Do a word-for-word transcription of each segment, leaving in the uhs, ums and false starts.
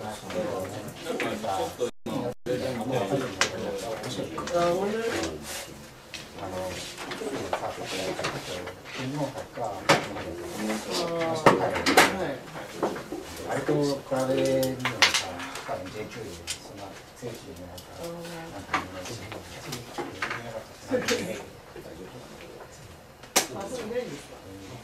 割と比べるのが多分 ジェイキュー でそんな強いチームなんかなんか見ますし。 あ、そういないんですか。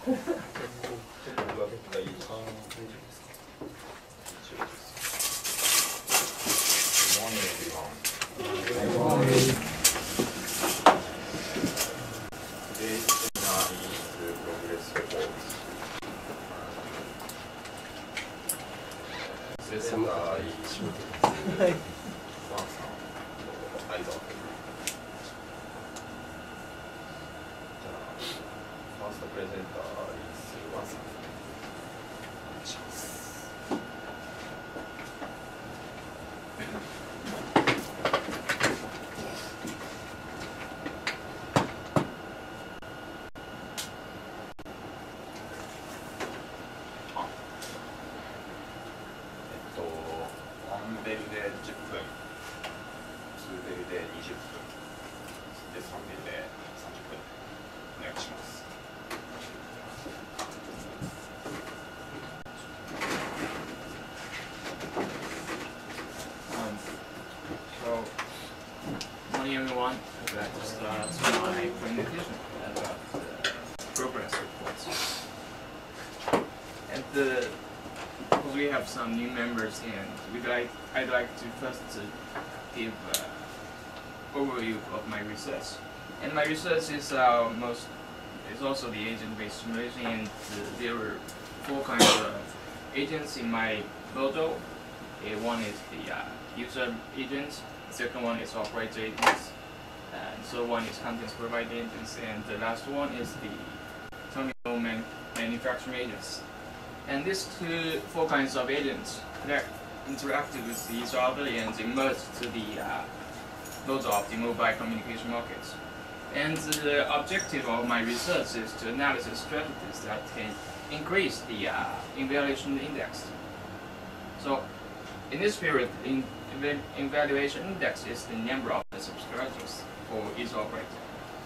はい。 ベルでじゅっぷん、ツーベルでにじゅっぷん、でさんベルでさんじゅっぷんお願いします。 Um, so, morning everyone. That just starts my presentation about the progress reports. And the Because we have some new members and we'd like, I'd like to first to give an overview of my research. And my research is uh, most is also the agent-based simulation, and uh, there were four kinds of agents in my model. Uh, one is the uh, user agents, the second one is operator agents, and so one is contents provider agents, and the last one is the terminal man manufacturing agents. And these two, four kinds of agents connect, interacted with each other and emerged to the uh, model of the mobile communication markets. And the objective of my research is to analyze strategies that can increase the uh, evaluation index. So, in this period, in evaluation index is the number of the subscribers for each operator.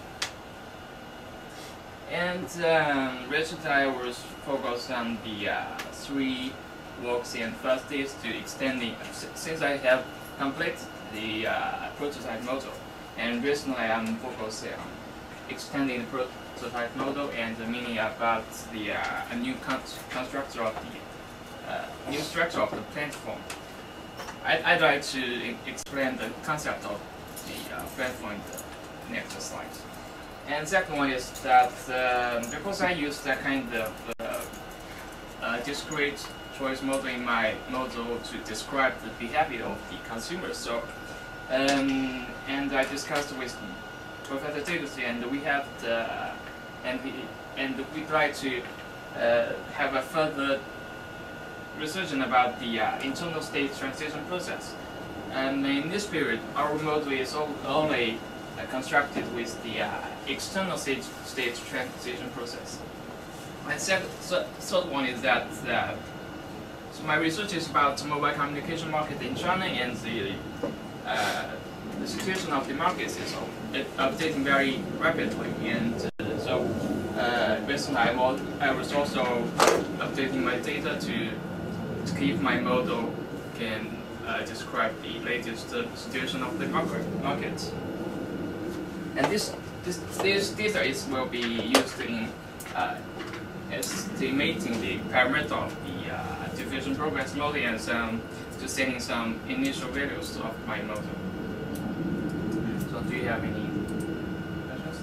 And um, recently I was focused on the uh, three works, and first is to extending, since I have completed the uh, prototype model, and recently I'm focused on extending the prototype model and the meaning about the uh, a new con constructor of the uh, new structure of the platform. I'd, I'd like to e explain the concept of the uh, platform in the next slide. And second one is that uh, because I use that kind of uh, uh, discrete choice model in my model to describe the behavior of the consumer, so um, and I discussed with Professor Davis, and we have the and we and we try to uh, have a further research about the uh, internal state transition process. And in this period, our model is only uh, constructed with the uh, external state, state transition process. And second, so, third one is that uh, so my research is about the mobile communication market in China, and the uh, the situation of the markets is updating very rapidly, and uh, so uh, recently I was, I was also updating my data to, to keep my model can uh, describe the latest uh, situation of the market. market. And this this this data is will be used in uh, estimating the parameter of the uh, diffusion progress model, and some to setting some initial values of my model. So do you have any questions?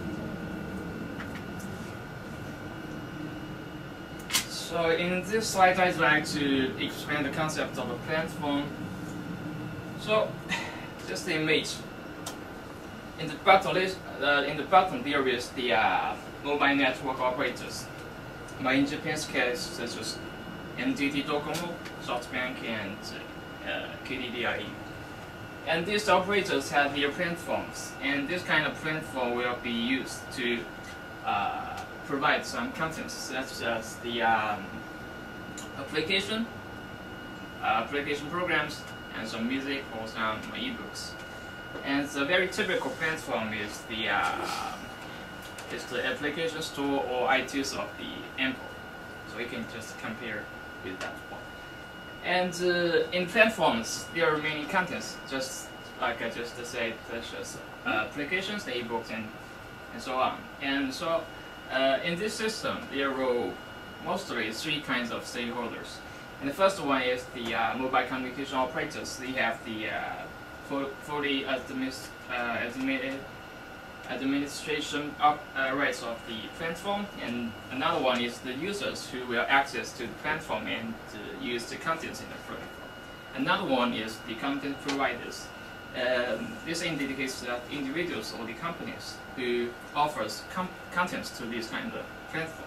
So in this slide, I'd like to explain the concept of a platform. So just the image. In the bottom list, uh, in the bottom there is the uh, mobile network operators. But in Japan's case, such as N T T Docomo, SoftBank, and uh, K D D I. And these operators have their platforms, and this kind of platform will be used to uh, provide some contents, such as the um, application, uh, application programs and some music or some ebooks. And the very typical platform is the uh, is the application store or iTunes of the Apple. So we can just compare with that one. And uh, in platforms, there are many contents, just like I just said, such as uh, applications, ebooks, and and so on. And so uh, in this system, there are mostly three kinds of stakeholders. And the first one is the uh, mobile communication operators. They have the uh, fully administ uh, admitted administration of, uh, rights of the platform, and another one is the users who will access to the platform and uh, use the contents in the platform. Another one is the content providers. Um, this indicates that individuals or the companies who offers com contents to this kind of platform.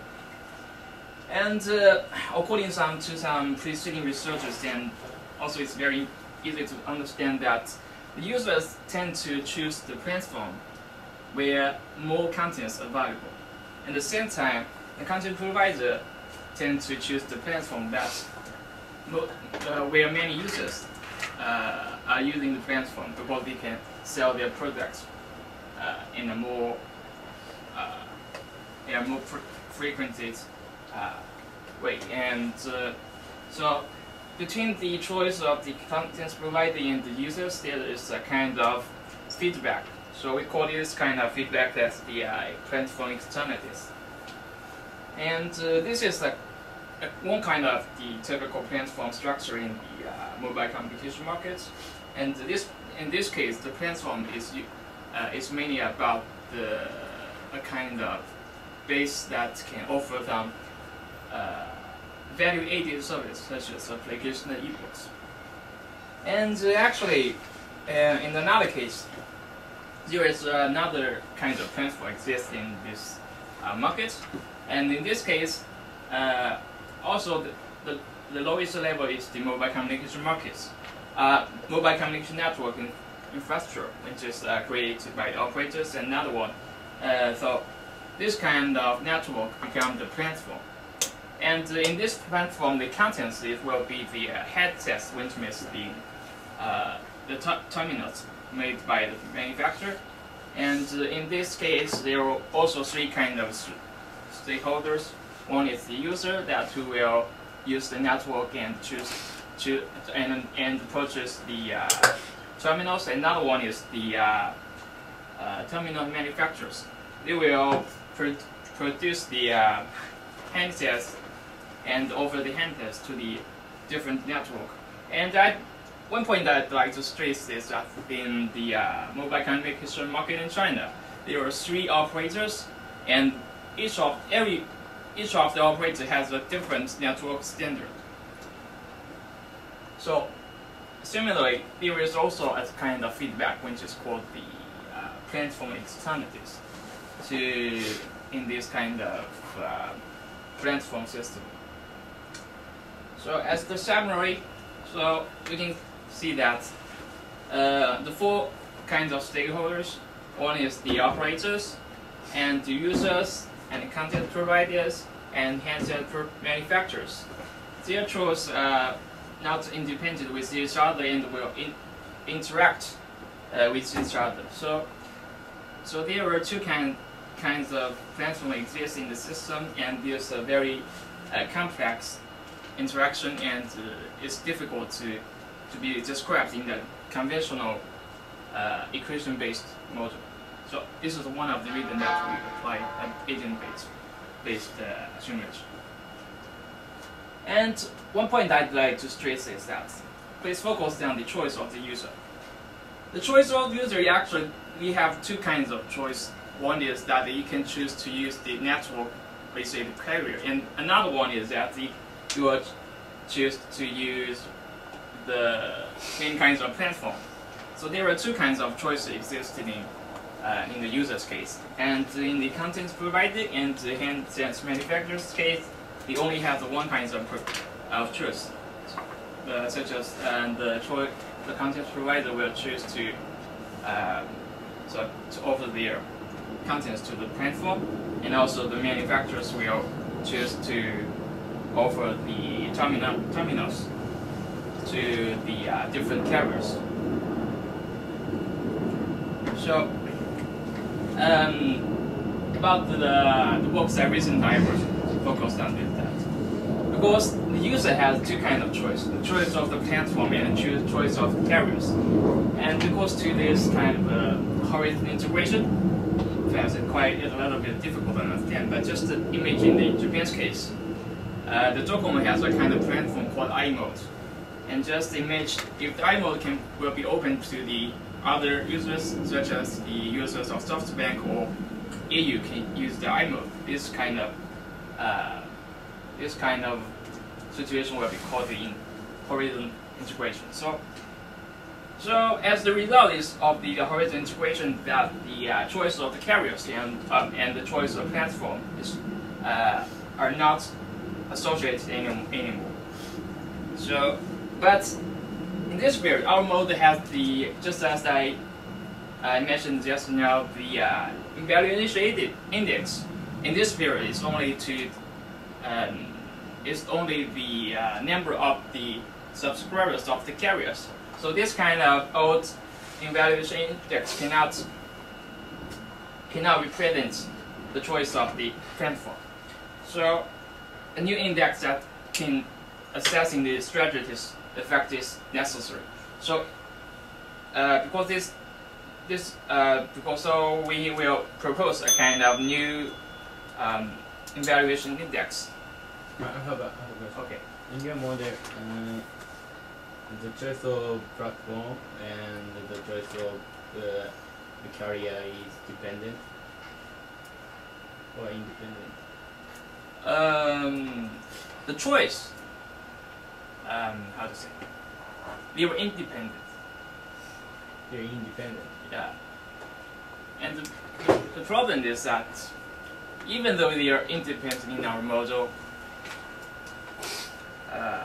And uh, according some, to some preceding researchers, and also it's very easy to understand that the users tend to choose the platform where more contents are available. At the same time, the content provider tend to choose the platform that uh, where many users uh, are using the platform because they can sell their products uh, in a more uh, in a more fr frequented uh, way. And uh, so between the choice of the content provider and the users, there is a kind of feedback. So we call this kind of feedback as the uh, platform externalities. And uh, this is a, a, one kind of the typical platform structure in the uh, mobile communication market. And this, in this case, the platform is uh, is mainly about the a kind of base that can offer them uh, value-added service such as application and ebooks. And uh, actually, uh, in another case, there is another kind of platform exists in this uh, market, and in this case, uh, also the, the, the lowest level is the mobile communication markets, uh, mobile communication network in, infrastructure, which is uh, created by the operators. And another one, uh, so this kind of network becomes the platform, and uh, in this platform, the contents it will be the uh, headsets, which means the uh, the terminals made by the manufacturer. And uh, in this case, there are also three kinds of stakeholders. One is the user that who will use the network and choose to and and purchase the uh, terminals. Another one is the uh, uh, terminal manufacturers. They will pr produce the uh, handsets and offer the handsets to the different network. And I One point that I'd like to stress is that in the uh, mobile communication market in China, there are three operators, and each of every each of the operators has a different network standard. So, similarly, there is also a kind of feedback which is called the uh, platform externalities to in this kind of uh, platform system. So, as the summary, so we can see that uh, the four kinds of stakeholders. One is the operators, and the users, and the content providers, and handset manufacturers. Their choice uh, not independent with each other and will in interact uh, with each other. So, so there are two kind kinds of platform exist in the system, and there's a very uh, complex interaction, and uh, it's difficult to to be described in the conventional uh, equation-based model. So this is one of the reasons that we apply an agent-based based uh, simulation. And one point I'd like to stress is that please focus on the choice of the user. The choice of the user, actually, we have two kinds of choice. One is that you can choose to use the network received carrier, and another one is that you will choose to use the same kinds of platform. So there are two kinds of choices existing in, uh, in the user's case. And in the content provider and the handset manufacturer's case, they only have the one kind of, of choice, uh, such as uh, the, choice, the content provider will choose to, uh, so to offer their contents to the platform, and also the manufacturers will choose to offer the terminal, terminals to the uh, different carriers. So, um, about the, the works that recently I was focused on with that. Because the user has two kinds of choice, the choice of the platform and the choice of the carriers. And because to this kind of uh, horizontal integration, that's quite a little bit difficult to understand, but just to imagine in Japan's case, uh, the Docomo has a kind of platform called iMode. And just imagine if the iMode can will be open to the other users, such as the users of SoftBank or A U can use the iMode. This kind of uh, this kind of situation will be called the in horizontal integration. So, so as the result is of the horizontal integration, that the uh, choice of the carriers and um, and the choice of platform is uh, are not associated any, anymore. So, but in this period, our mode has the, just as I uh, mentioned just now, the uh, evaluation index. In this period, is only to um, is only the uh, number of the subscribers of the carriers. So this kind of old evaluation index cannot cannot represent the choice of the platform. So a new index that can assessing the strategies effect is necessary. So, uh, because this, this, uh, because so we will propose a kind of new um, evaluation index. I have a, I have a question. Okay. In your model, uh, the choice of platform and the choice of the, the carrier is dependent or independent? Um, the choice. Um, how to say? They were independent. They're independent. Yeah. And the, the problem is that even though they are independent in our model, uh,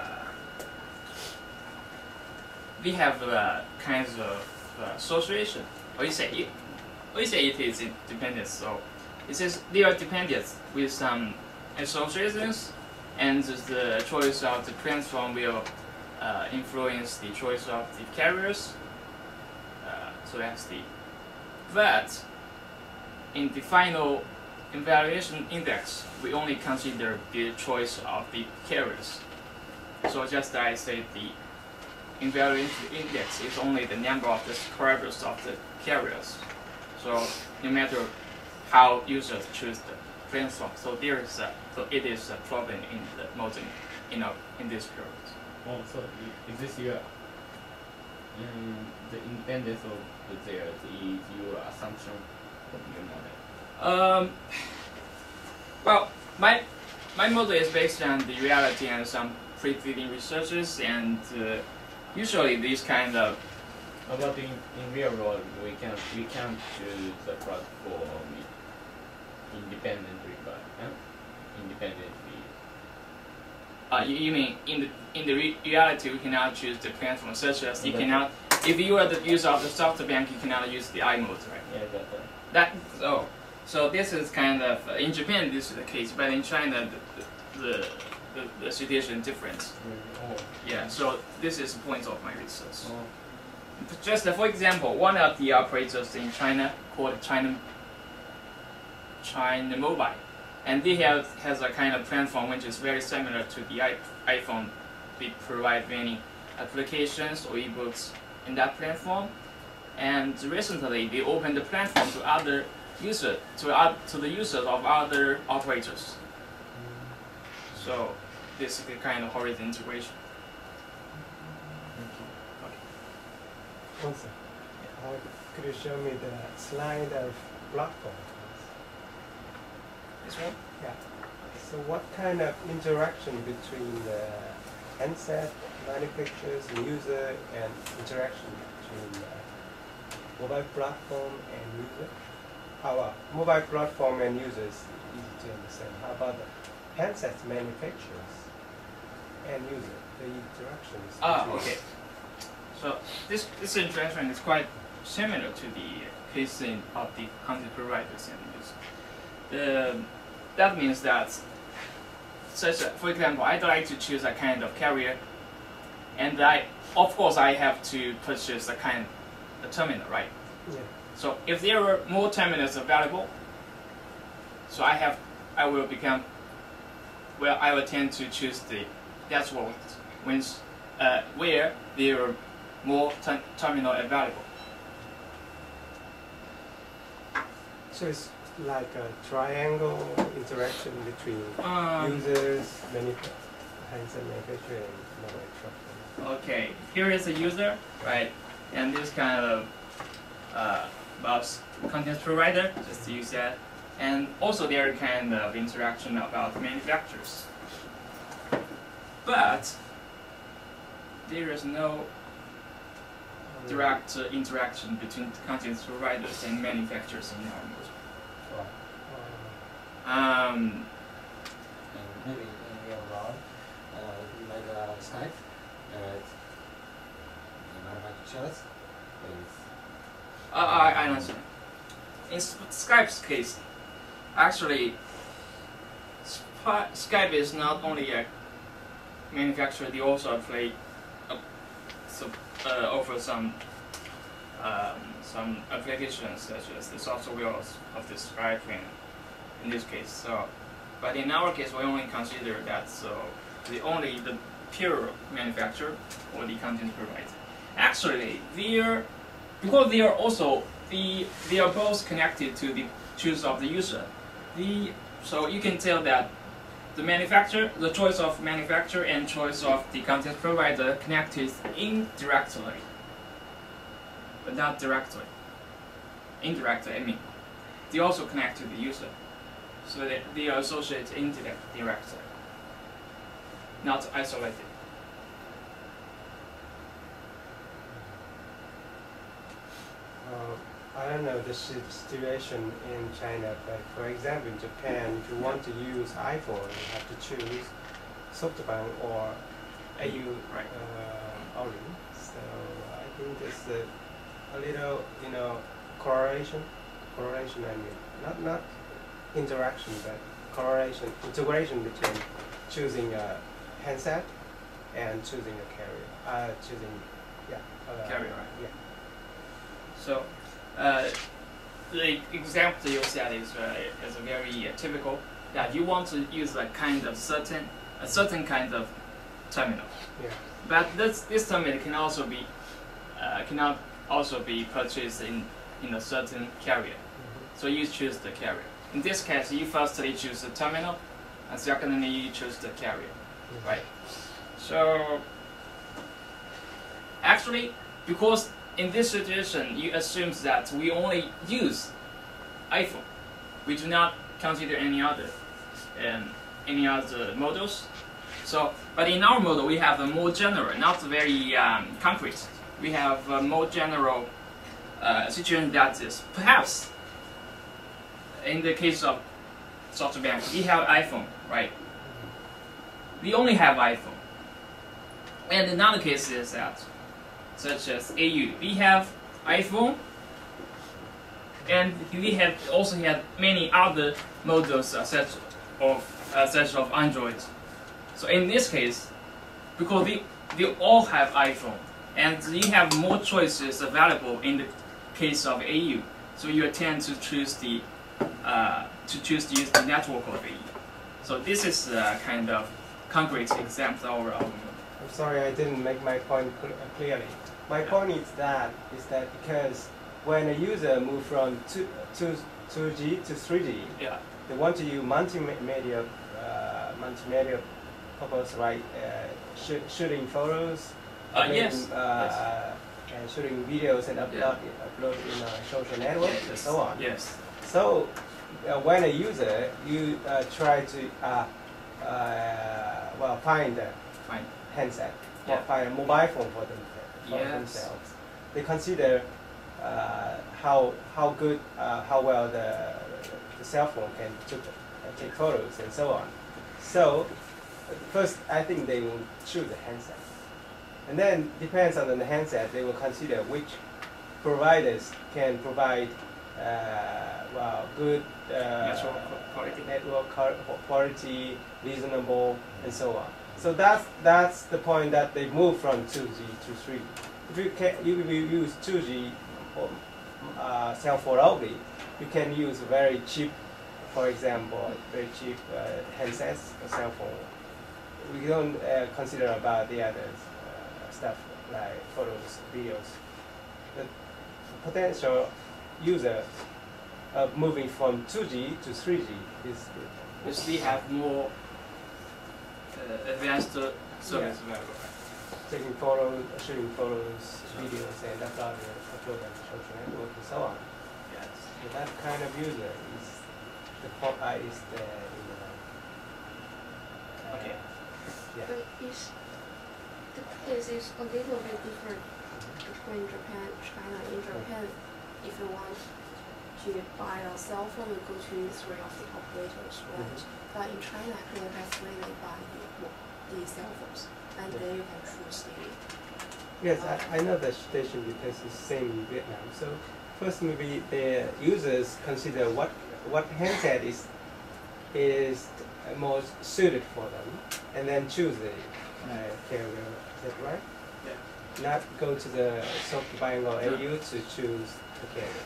we have uh, kinds of uh, association. Or you say it, or you say it is independent. So it says they are dependent with some associations. And the choice of the platform will uh, influence the choice of the carriers. Uh, so that's the. But in the final evaluation index, we only consider the choice of the carriers. So just as I said, the evaluation index is only the number of the subscribers of the carriers. So no matter how users choose the platform, so there is a, so it is a problem in the model, you know, in this period. Oh, so i- is this your um, the independence of the theirs is your assumption of your model? Um, well, my my model is based on the reality and some preceding researches, and uh, usually these kind of How about in, in real world, we can we can choose the platform independently, but huh? independently. uh, you, you mean in the in the re reality we cannot choose the platform, such as you Okay. cannot, if you are the user of the SoftBank, you cannot use the iMode, right? Yeah, that. Uh, That so so this is kind of uh, in Japan this is the case, but in China the the, the, the situation is different. oh. Yeah, so this is the point of my research. Oh. Just uh, for example, one of the operators in China called China China Mobile, and they have has a kind of platform which is very similar to the iPhone. They provide many applications or ebooks in that platform, and recently they opened the platform to other users, to uh, to the users of other operators. So this is the kind of horizontal integration. One second. Uh, could you show me the slide of platform? This one. Yeah. So what kind of interaction between the handset manufacturers and user and interaction between uh, mobile platform and user? How uh, mobile platform and users easy to understand. How about the handsets manufacturers and user? The interactions. Ah, between- okay. So this this interaction is quite similar to the case in of the content providers and users. The that means that, such a, for example, I'd like to choose a kind of carrier, and I, of course, I have to purchase a kind of a terminal, right? Yeah. So if there are more terminals available, so I have, I will become, well, I will tend to choose the network when, uh, where there are more ter terminal available. So it's like a triangle interaction between Um, users, manuf- handset manufacturer, and mobile platform. Okay, here is a user, right? And this kind of uh, about content provider, just to use that. And also there are kind of interaction about manufacturers. But there is no direct uh, interaction between content providers and manufacturers in our model. Uh, Um, And maybe in real world, uh, like uh, Skype, uh, the manufacturers is Uh, I, I understand. In Sp- Skype's case, actually, Sp- Skype is not only a manufacturer; they also play, a, so, uh, offer some um, some applications such as the software of the Skype in, in this case. So, but in our case, we only consider that so the only the pure manufacturer or the content provider. Actually, they are. Because they are also the they are both connected to the choice of the user. The so you can tell that the manufacturer, the choice of manufacturer and choice of the content provider connected indirectly, but not directly. Indirectly, I mean, they also connect to the user, so that they are associated indirectly, not isolated. Uh, I don't know the si- situation in China, but for example, in Japan, if you want to use iPhone, you have to choose SoftBank or A U Right. uh, only. So I think there's a, a little, you know, correlation. Correlation, I mean, not not interaction, but correlation, integration between choosing a handset and choosing a carrier. Uh, choosing, yeah. Uh, Carrier, right? Yeah. So, uh, the example you said is uh, is a very uh, typical that you want to use a kind of certain a certain kind of terminal, Yeah. but this this terminal can also be uh, cannot also be purchased in in a certain carrier. Mhm. So you choose the carrier. In this case, you firstly choose the terminal, and secondly you choose the carrier, Mhm. right? So actually, because in this situation, you assume that we only use iPhone. We do not consider any other, um, any other models. So, but in our model, we have a more general, not very um, concrete. We have a more general uh, situation that is perhaps in the case of SoftBank, we have iPhone, right? We only have iPhone. And another case is that, such as A U, we have iPhone, and we have also have many other models uh, such of uh, such of Android. So in this case, because we they all have iPhone, and you have more choices available in the case of A U, so you tend to choose the uh, to choose to use the network of A U. So this is a kind of concrete example of our model. I'm sorry, I didn't make my point cl- uh, clearly. My point is that is that because when a user move from two, two, two G to three G, Yeah. they want to use multimedia, uh, multimedia purpose, right? Uh, sh- shooting photos, Uh, making, yes. uh, yes. and shooting videos and upload upload in a social network and Yes. so on. Yes. So uh, when a user you uh, try to uh, uh, well find a Fine. handset or Yeah. find a mobile phone for, them, for Yes. themselves, they consider uh, how how good uh, how well the the cell phone can took, uh, take photos and so on. So first, I think they will choose the handset, and then depends on the handset, they will consider which providers can provide uh, well good uh, Network quality. network qual- quality, reasonable, and so on. So that's that's the point that they move from two G to three G. If you can, if you use two G or uh, cell phone only, you can use very cheap, for example, very cheap uh, handsets or cell phone. We don't uh, consider about the other uh, stuff like photos, videos. The potential user of moving from two G to three G is Because we have more uh, advanced uh, service Yeah. available. taking photos, shooting photos, videos, and uploading upload on social network and so on. Yes. So that kind of user is the po- uh, is the you know, uh, Okay. Yeah. But is the case is a little bit different between Japan, China. In Japan, if you want to buy a cell phone, you go to three of the operators, right? But in China, you have really buy the, the cell phones, and then you can choose the. Yes, I, I know the station because it's same in Vietnam. So first, maybe the users consider what what handset is is most suited for them, and then choose the uh, carrier. Is that right? Yeah. Not go to the SoftBank or A U to choose the carrier.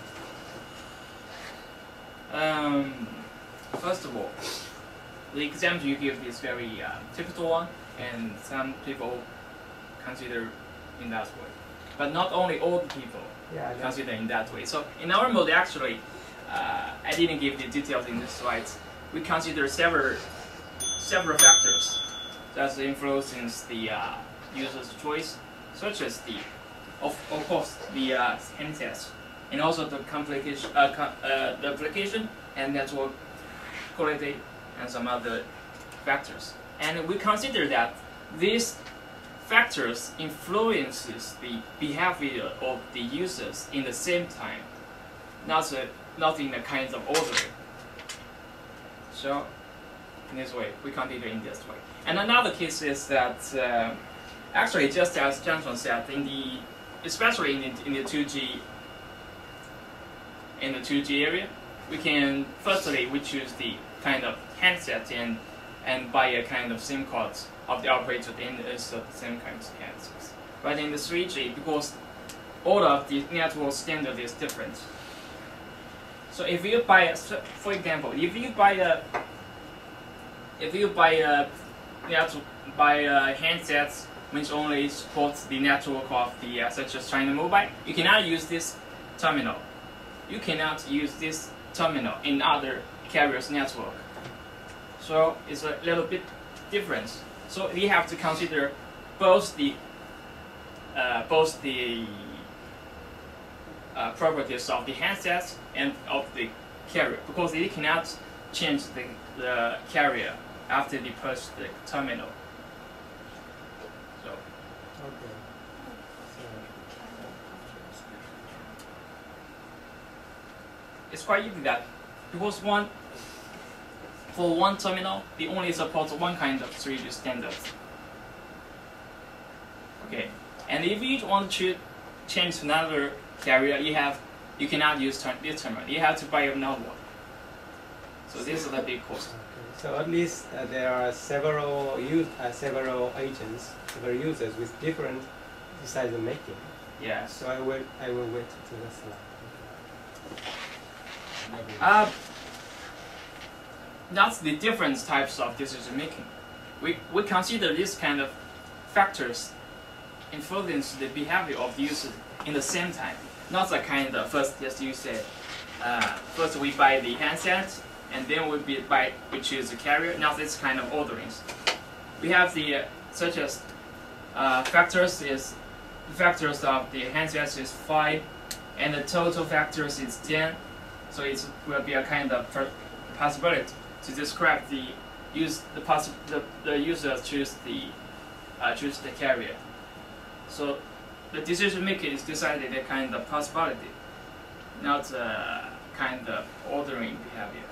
Um, first of all, the example you give is very uh, typical one, and some people consider in that way. But not only all the people Yeah, I know. consider in that way. So in our model, actually, uh, I didn't give the details in this slides. We consider several several factors that influence the uh, user's choice, such as the, of, of course, the uh, handsets, and also the complication, uh, co uh, the application and network quality, and some other factors. And we consider that these factors influences the behavior of the users in the same time, not a, not in a kind of order. So, in this way, we consider in this way. And another case is that uh, actually, just as Johnson said, in the especially in the, in the two G in the two G area, we can firstly we choose the kind of handset and and buy a kind of SIM card of the operator and it's the same kind of handsets. But in the three G, because all of the network standard is different. So if you buy, a, for example, if you buy a if you buy a network, buy a handsets which only supports the network of the uh, such as China Mobile, you cannot use this terminal. You cannot use this terminal in other carriers' network. So it's a little bit different. So we have to consider both the uh, both the uh, properties of the handsets and of the carrier, because they cannot change the, the carrier after they push the terminal. So Okay. it's quite easy that because one for one terminal they only support one kind of three G standard. Okay, and if you want to change to another carrier, you have you cannot use ter this terminal. You have to buy another one. So this is the big cost. Okay. So at least uh, there are several use, uh, several agents, several users with different decision making. Yes. So I will I will wait to the slide. Maybe Uh, that's the different types of decision making. We we consider this kind of factors influence the behavior of the user in the same time. Not the kind of first, as you said, uh, first we buy the handset and then we be, buy we choose the carrier. Now this kind of orderings. We have the uh, such as uh, factors is factors of the handsets is five, and the total factors is ten. So it will be a kind of possibility to describe the use the possi the, the user choose the uh, choose the carrier. So the decision making is decided a kind of possibility, not a kind of ordering behavior.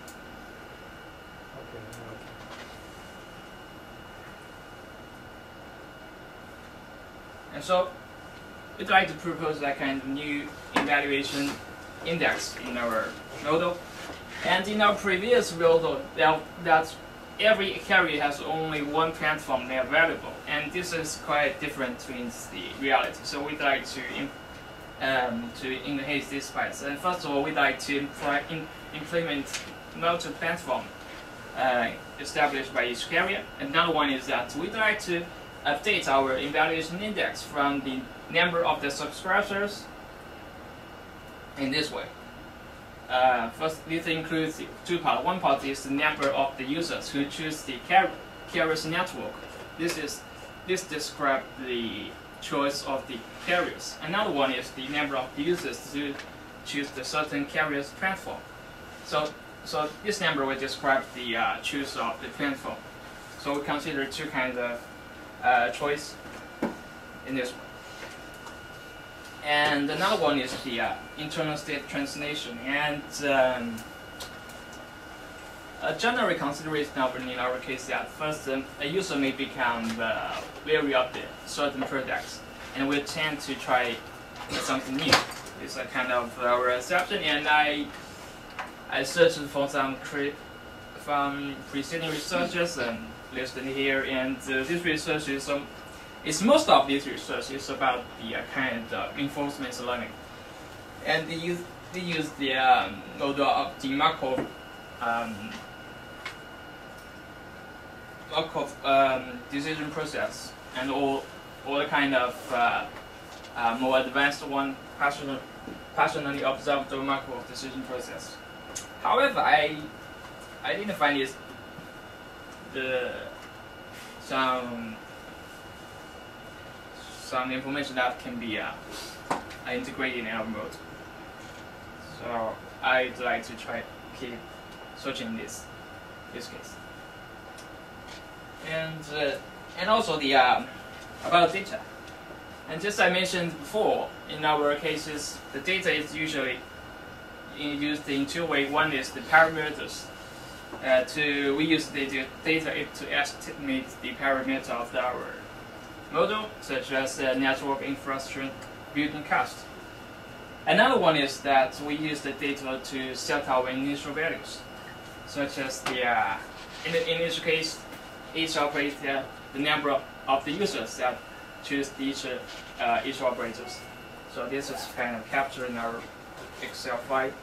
Okay. Okay. And so we'd like to propose that kind of new evaluation index in our model. And in our previous model, that, that every carrier has only one platform made available, and this is quite different between the reality. So we'd like to im um, to enhance this spice. And first of all, we'd like to impl in implement multi-platform uh, established by each carrier. Another one is that we'd like to update our evaluation index from the number of the subscribers in this way. Uh, first, this includes two parts. One part is the number of the users who choose the car carrier's network. This is this describes the choice of the carriers. Another one is the number of the users who choose the certain carrier's platform. So, so this number will describe the uh, choice of the platform. So we consider two kinds of uh, choice in this way. And another one is the uh, internal state translation. And um, a general consideration of in our case that first um, a user may become uh, wary of the certain products, and we tend to try something new. It's a kind of our assumption. And I I searched for some cre from preceding researchers and listed here. And uh, this research is um, It's most of this research is about the uh, kind of reinforcement learning, and they use they use the um, model of the Markov um, Markov um, decision process, and all all the kind of uh, uh, more advanced one, passion, passionately observed the Markov decision process. However, I I didn't find it the some. some information that can be uh, integrated in our mode. So I'd like to try keep searching this this case. And uh, and also the uh, about data. And just I mentioned before, in our cases, the data is usually used in two ways. One is the parameters. Uh, to we use the data to estimate the parameter of our model, such as uh, network infrastructure building cost. Another one is that we use the data to set our initial values, such as the uh, in the initial case, each operator, the number of, of the users that choose each uh, each operators. So this is kind of captured in our Excel file.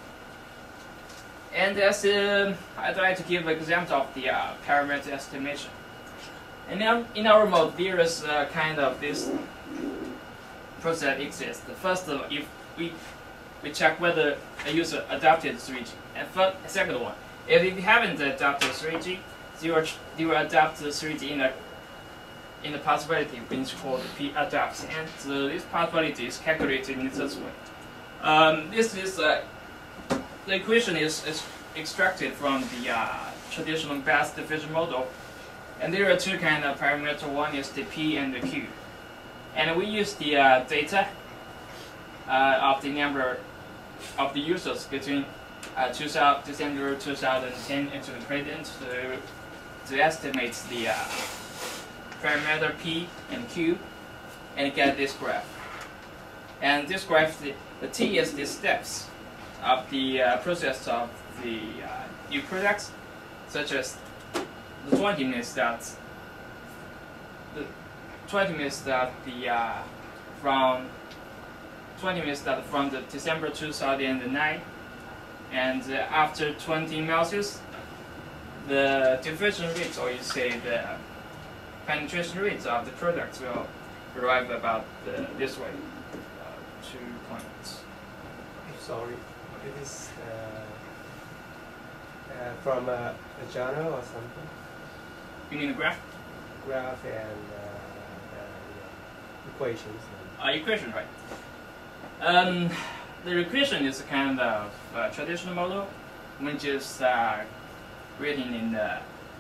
And as uh, I'd like to give an example of the uh, parameter estimation. And now in our mode, there is uh, kind of this process exists. The first, uh, if we we check whether a user adopted three G, and first, second one, if you haven't adopted three G, you will you will adopt three G in a in the possibility which called p adopts, and uh, this possibility is calculated in this way. Um, this is uh, the equation is, is extracted from the uh, traditional Bayes division model. And there are two kind of parameters. One is the P and the Q. And we use the uh, data uh, of the number of the users between uh, December two thousand ten into the present to, to estimate the uh, parameter P and Q and get this graph. And this graph, the, the T is the steps of the uh, process of the uh, new products, such as the twenty minutes that the twenty minutes that the uh, from twenty minutes that from the December two thousand nine, and uh, after twenty months, the diffusion rate, or you say the penetration rate of the product will arrive about the, this way, uh, two points. Sorry, it is uh, uh, from a, a journal or something? You mean the graph? Graph and uh, uh, equations. Uh, equation, right. Um, the equation is a kind of uh, traditional model, which is uh, written in the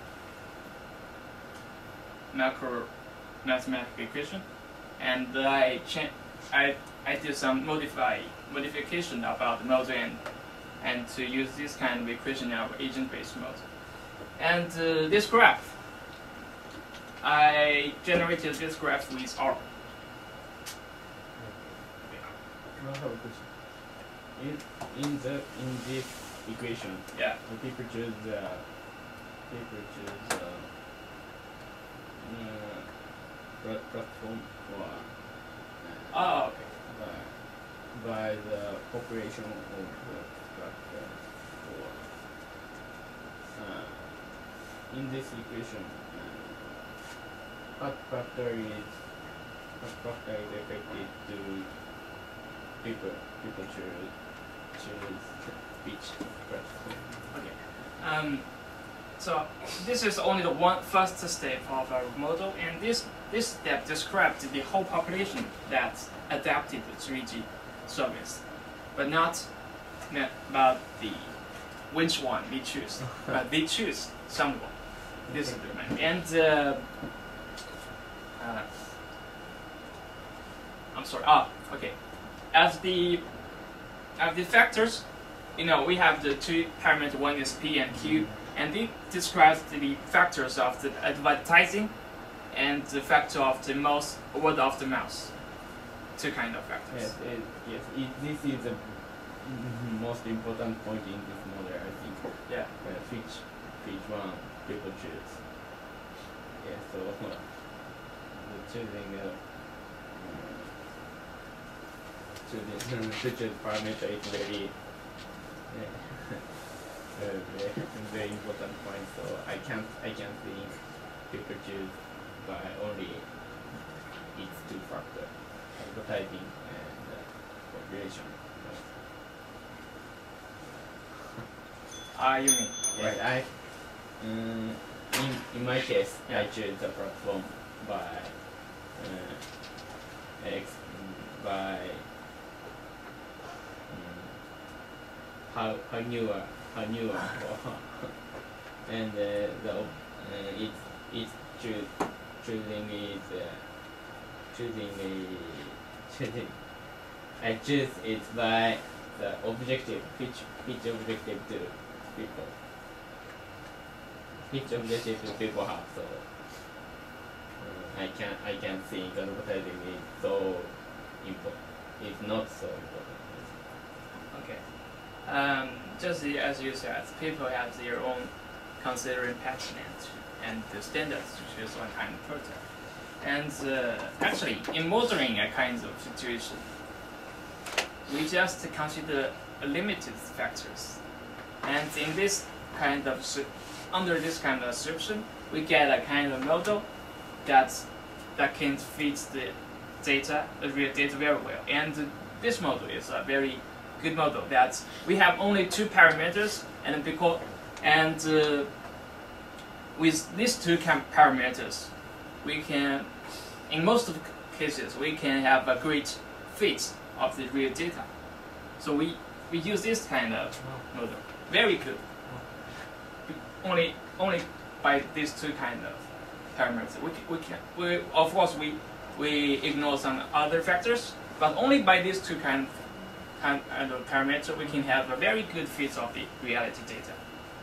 macro mathematical equation, and I I I did some modify modification about the model and and to use this kind of equation in our agent-based model. And uh, this graph, I generated this graph with R. I have a question. In in the in this equation, Yeah. the people choose the people choose uh, uh, pla- platform or uh, Oh, okay. by, by the population of the platform or uh, in this equation uh, what factor is what factor is affected to people people choose choose which platform. Okay. Um, so this is only the one first step of our model, and this this step described the whole population that adapted to three G service, but not not about the which one we choose, but we choose someone. This is the main. And uh, uh, I'm sorry. Ah, okay. As the as the factors, you know, we have the two parameters. One is P and Q, and it describes the factors of the advertising and the factor of the mouse, word of the mouse. Two kind of factors. Yes, it, yes. It, this is the most important point in this model, I think. Yeah. Uh, which which one people choose. Yeah. So uh, the choosing uh, uh, choosing to choose parameter is very yeah, uh, very, very important point. So I can't I can't think people choose by only its two factor. Advertising and uh, population. Ah, you mean? Yes, I. Um, in in my case, Yeah. I choose the platform by uh, ex by um, how how newer how newer and uh, the op- uh, it it choose choosing is uh, choosing a choosing I choose it by the objective which which objective to people which objective do people have, so uh, I can I can think advertising is so important. It's not so important. Okay. Um, just the, as you said, people have their own considering pattern and, and the standards to choose one kind of product. And uh, actually, in modeling a kind of situation, we just consider limited factors. And in this kind of su- under this kind of assumption, we get a kind of model that that can fit the data, the real data very well. And uh, this model is a very good model that we have only two parameters, and because and uh, with these two cam- parameters, we can, in most of the cases, we can have a great fit of the real data. So we we use this kind of model, very good. Only only by these two kind of parameters, we can, we can we of course we we ignore some other factors, but only by these two kind kind of parameters we can have a very good fit of the reality data.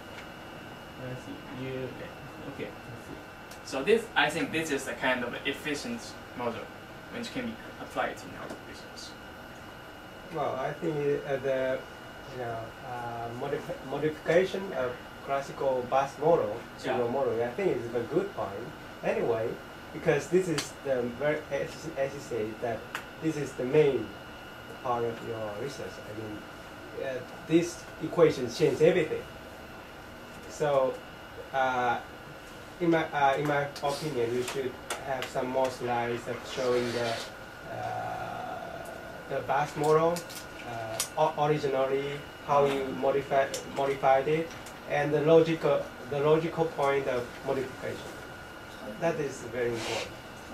I see. You okay? I see. So this, I think, this is a kind of efficient model which can be applied in our business. Well, I think uh, the you know uh, modif- modification of classical bus model, zero Yeah. model, I think is a good point. Anyway, because this is the very as, as you say that this is the main part of your research. I mean, uh, this equation change everything. So, uh, in my uh, in my opinion, you should have some more slides of showing the uh, the bus model uh, o- originally, how you modify modified it, and the logical the logical point of modification. That is very important.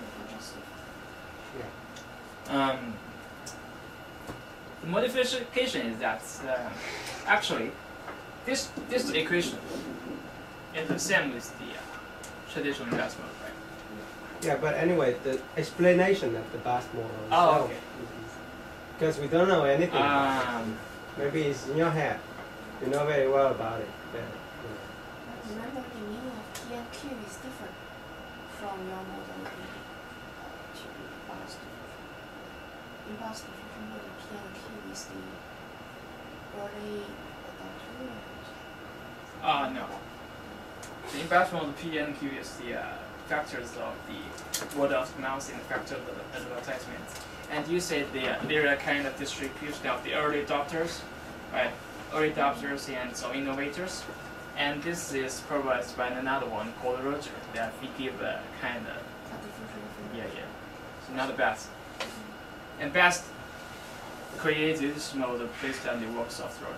Yeah. Um, the modification is that uh, actually this this equation is the same with the uh, traditional bus model, right? Yeah, but anyway, the explanation of the bus model Oh, itself okay. is- because we don't know anything. about it. Um, Maybe it's in your head. You know very well about it. But, you know. Remember, the meaning of P and Q is different from your model in uh, to bus diffusion. In bus diffusion model, P and Q is the early adopter. uh, no. the impact from the P and Q is the uh, factors of the word of mouth and the factor of the advertisement. And you said the, there are kind of distribution of the early adopters, right? Early adopters and some innovators. And this is provided by another one called Roger that we give a kind of, yeah, yeah. So not the best. And best creates this mode based on the works of Roger.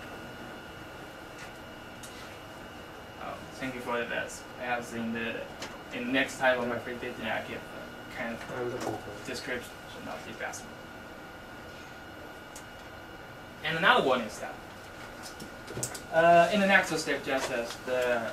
Oh, thank you for that. Perhaps in the in next time on my presentation I give a kind of description of the best. And another one is that uh, in the next step, just as the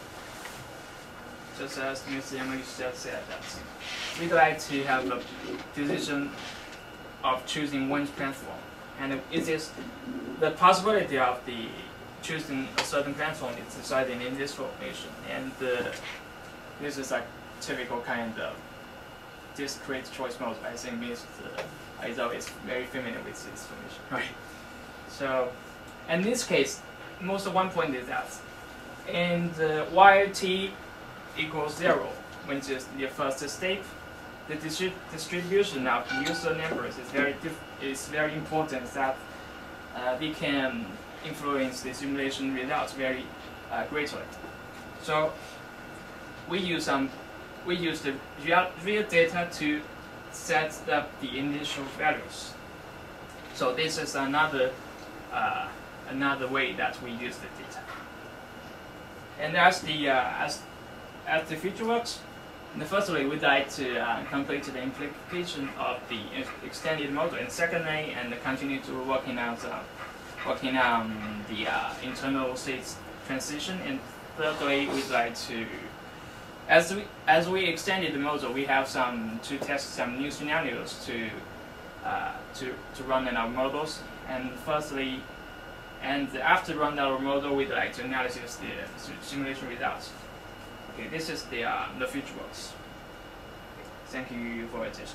just as Mister Emily just said that we'd like to have a decision of choosing one platform, and it is the possibility of the choosing a certain platform is decided in this formation, and uh, this is like typical kind of discrete choice mode. I think Mister Aizawa is very familiar with this formation, right? So, in this case, most of one point is that in the while t equals zero, which is the first state, the distri distribution of the user numbers is very diff is very important. That uh, we can influence the simulation results very uh, greatly. So we use some we use the real, real data to set up the initial values. So this is another uh, another way that we use the data. And as the uh, as as the feature works, in the first way we'd like to uh, complete the implication of the extended model, and secondly, and continue to working on uh, working on the uh, internal state transition, and thirdly, we'd like to as we as we extended the model, we have some to test some new scenarios to uh, to to run in our models. And firstly, and after run our model, we'd like to analyze the simulation results. Okay, this is the uh, the future works. Thank you for your attention.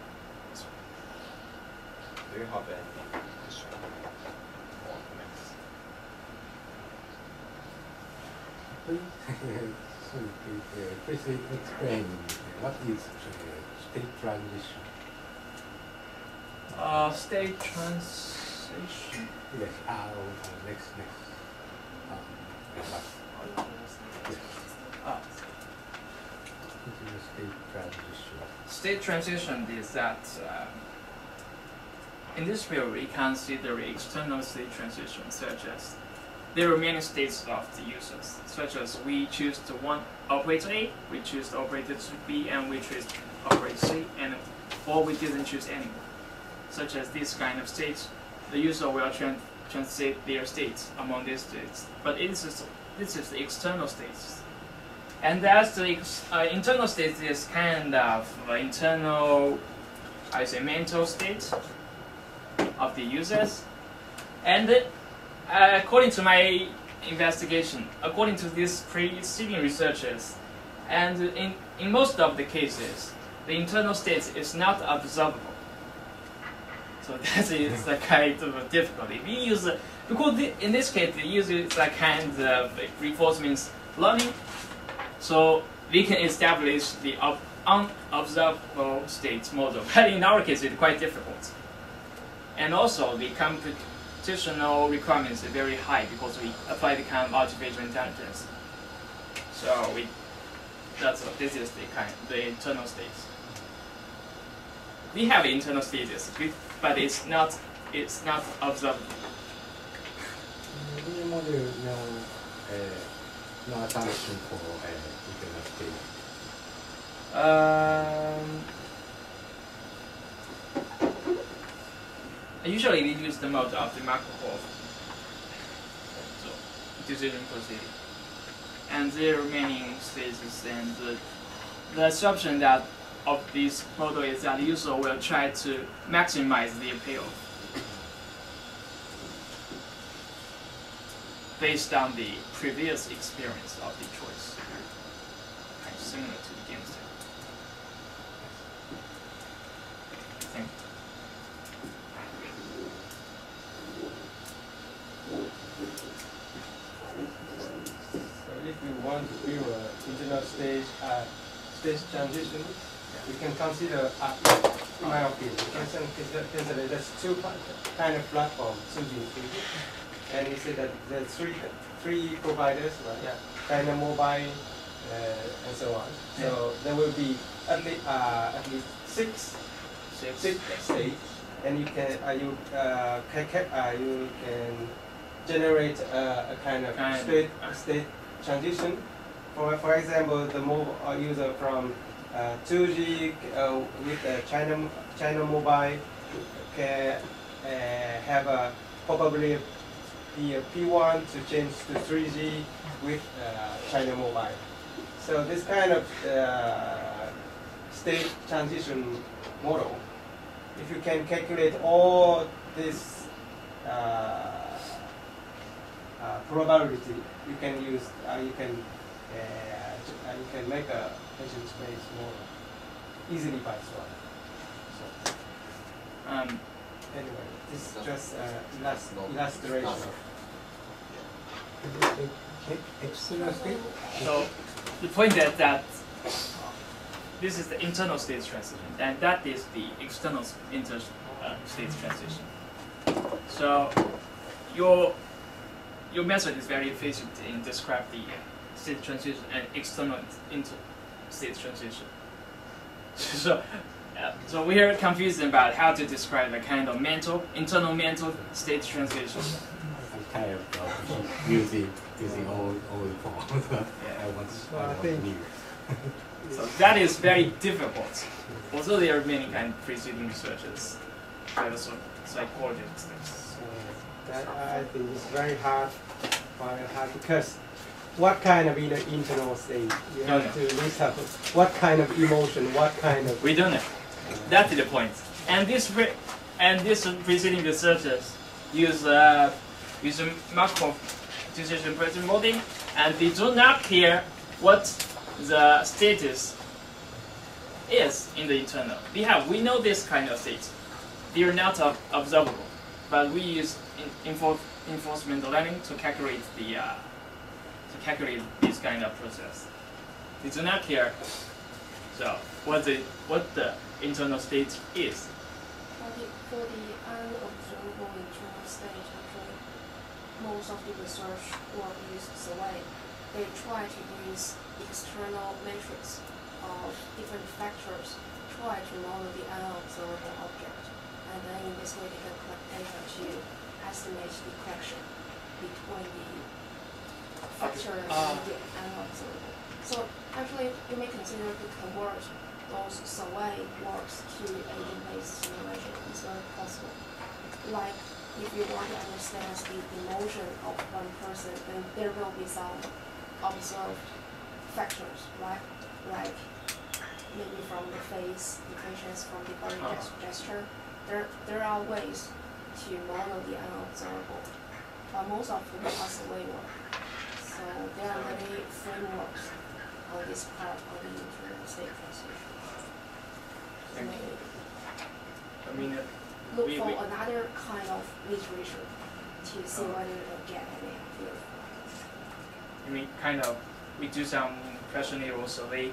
Do you have any question or comments? Please, so, uh, please explain what is uh, state transition. Uh, state transition. Yes, uh, uh, next, next. Um, yes. Ah. This is a state transition. State transition is that uh, in this field we consider external state transition, such as there are many states of the users, such as we choose the one operator A, we choose the operator B, and we choose operator C, and or we didn't choose anyone. Such as this kind of states, the user will tran translate their states among these states. But it is this is the external states. And as the uh, internal state is kind of uh, internal, I say, mental state of the users. And uh, according to my investigation, according to these preceding researchers, and in, in most of the cases, the internal state is not observable. So that is a kind of a difficulty. We use, uh, because the, in this case, the user is a kind of reinforcement learning. So we can establish the unobservable state model. But in our case, it's quite difficult. And also, the computational requirements are very high because we apply the kind of artificial intelligence. So we, that's what, this is the kind, the internal states. We have internal stages, but it's not, it's not observable. The model no, uh, no assumption for uh, internal state. Um, usually we use the mode of the Markov so decision proceeding, and there are many stages, and the, the assumption that of this model is that the user will try to maximize the payoff based on the previous experience of the choice, kind of similar to the game state. Thank you. So if you want to build a state transition, we can consider, uh, in my opinion, we can consider, consider there's two kind of platforms, two G, three G. And you say that there's three three providers, right? Yeah. China Mobile, uh, and so on. So Yeah. there will be at least uh, at least six Six. six states, and you can uh, you uh, can, can uh, you can generate uh, a kind of Kind. state state transition. For for example, the mobile uh, user from uh, two G uh, with uh, China China Mobile can uh, have a probably the P one to change to three G with uh, China Mobile. So this kind of uh, state transition model, if you can calculate all this uh, uh, probability, you can use, uh, you can, uh, uh, you can make a Hessian space more easily by swap. So Um, anyway, this is just uh, illust illustration. External state? so the point is that this is the internal state transition, and that is the external s- inter uh, state transition. So your your method is very efficient in describe the state transition and external inter state transition. so uh, so we are confused about how to describe the kind of mental internal mental state transition. I'm tired of using using old old forms. I want So I I want think- new. So that is very difficult. Although there are many kind of preceding researchers, there are some psychologists. So that I think is very hard, very hard because what kind of inner internal state you No, have no. to list up what kind of emotion, what kind of We don't know. That's the point. And this pre and this preceding researchers use uh, use a Markov decision prediction modeling, and they do not care what the status is in the internal. We have we know this kind of state. They are not ob observable, but we use in, info, enforcement learning to calculate the uh, to calculate this kind of process. They do not care. So what the what the internal state is. For the, for the unobservable internal state, actually, most of the research work use survey. They try to use external metrics of different factors, try to model the unobservable object, and then in this way they can collect data to estimate the correction between the factor Ah. and the unobservable. So actually, you may consider to convert those survey works to agent-based simulation. It's very possible. Like if you want to understand the emotion of one person, then there will be some observed factors, right? Like maybe from the face, impressions from the body Uh-huh. gest- gesture. There, there are ways to model the unobservable, but most of them are survey work. So there are many frameworks on this part of the internal state transition. So Thank maybe I mean, uh, look we- for we- another kind of literature to see Oh. whether you will get any idea. I mean, kind of, we do some questionnaire or survey.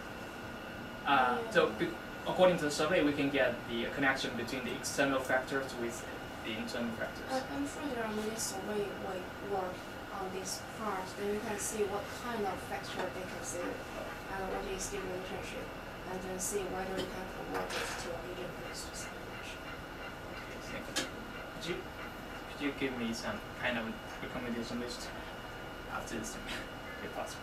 Uh, so, be- according to the survey, we can get the connection between the external factors with the internal factors. I- I'm sure there are many survey way work on this part, then you can see what kind of factor they consider and what is the relationship, and then see whether you can convert it to a agent-based simulation. Thank you. Could you, could you give me some kind of recommendation list after this, if possible?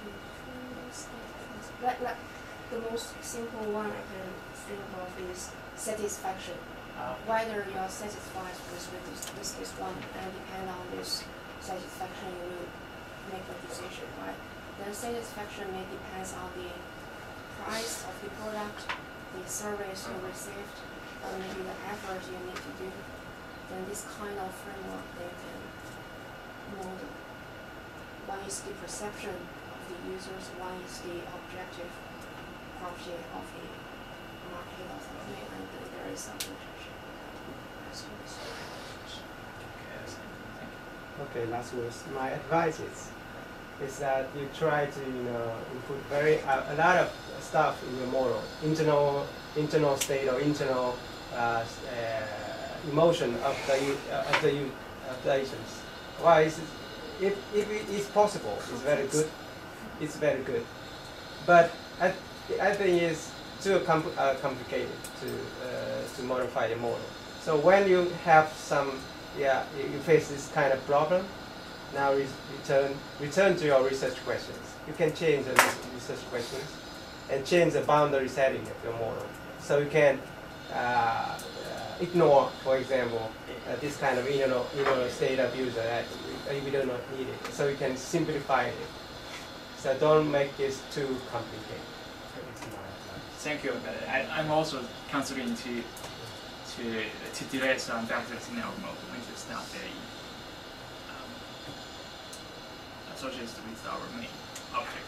Like, like the most simple one I can think of is satisfaction. Uh, Whether you are satisfied with, with, this, with this one, and depend on this satisfaction, you will make a decision, right? Then satisfaction may depend on the price of the product, the service you received, or maybe the effort you need to do. Then this kind of framework they can model. One is the perception of the users, one is the objective property of the market or something, and then there is some relationship. So this- yes, thank you. Okay, last words. My advice is, is that you try to, you know, input very uh, a lot of stuff in your model, internal internal state or internal uh, uh, emotion of the uh, of the of the agents. Why is it, if if it is possible, it's very good. It's very good, but I I think it's too compl uh, complicated to uh, to modify the model. So when you have some yeah you face this kind of problem, now re return return to your research questions. You can change the research questions and change the boundary setting of your model. So you can uh, ignore, for example, uh, this kind of inner, inner state of user that we do not need it. So you can simplify it. So don't make this too complicated. Thank you. But I, I'm also considering to to to delete some factors in our model, which is not very um, associated with our main object.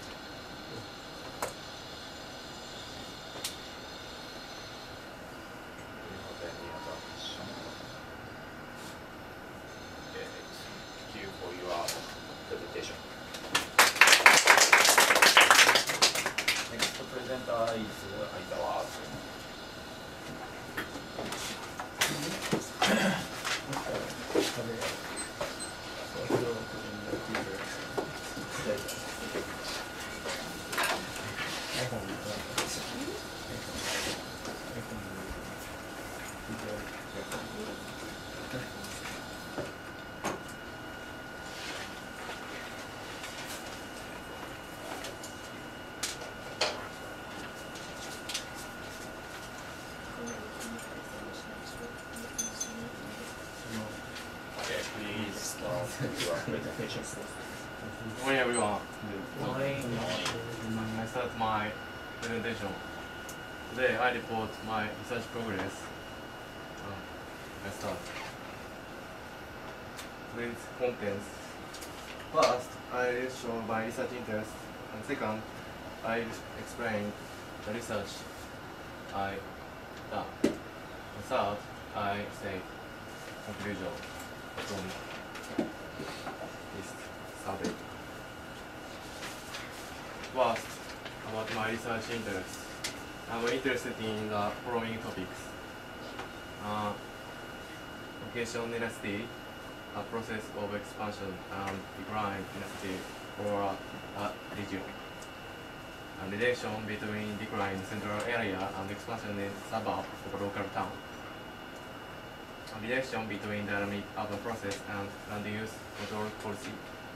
Any other question? Okay, thank you for your presentation. Next presenter is Aizawa. Okay, please start your presentation. Good morning, everyone. Good morning. I start my presentation. Today, I report my research progress. Um, I start with contents. First, I will show my research interest, and second, I will explain the research I done. And third, I say conclusion from this survey. First, about my research interest. I'm interested in the following topics. Uh, location elasticity, a process of expansion and decline elasticity for a region. A relation between decline in central area and expansion in suburb of a local town. A relation between dynamic urban process and land use control policy.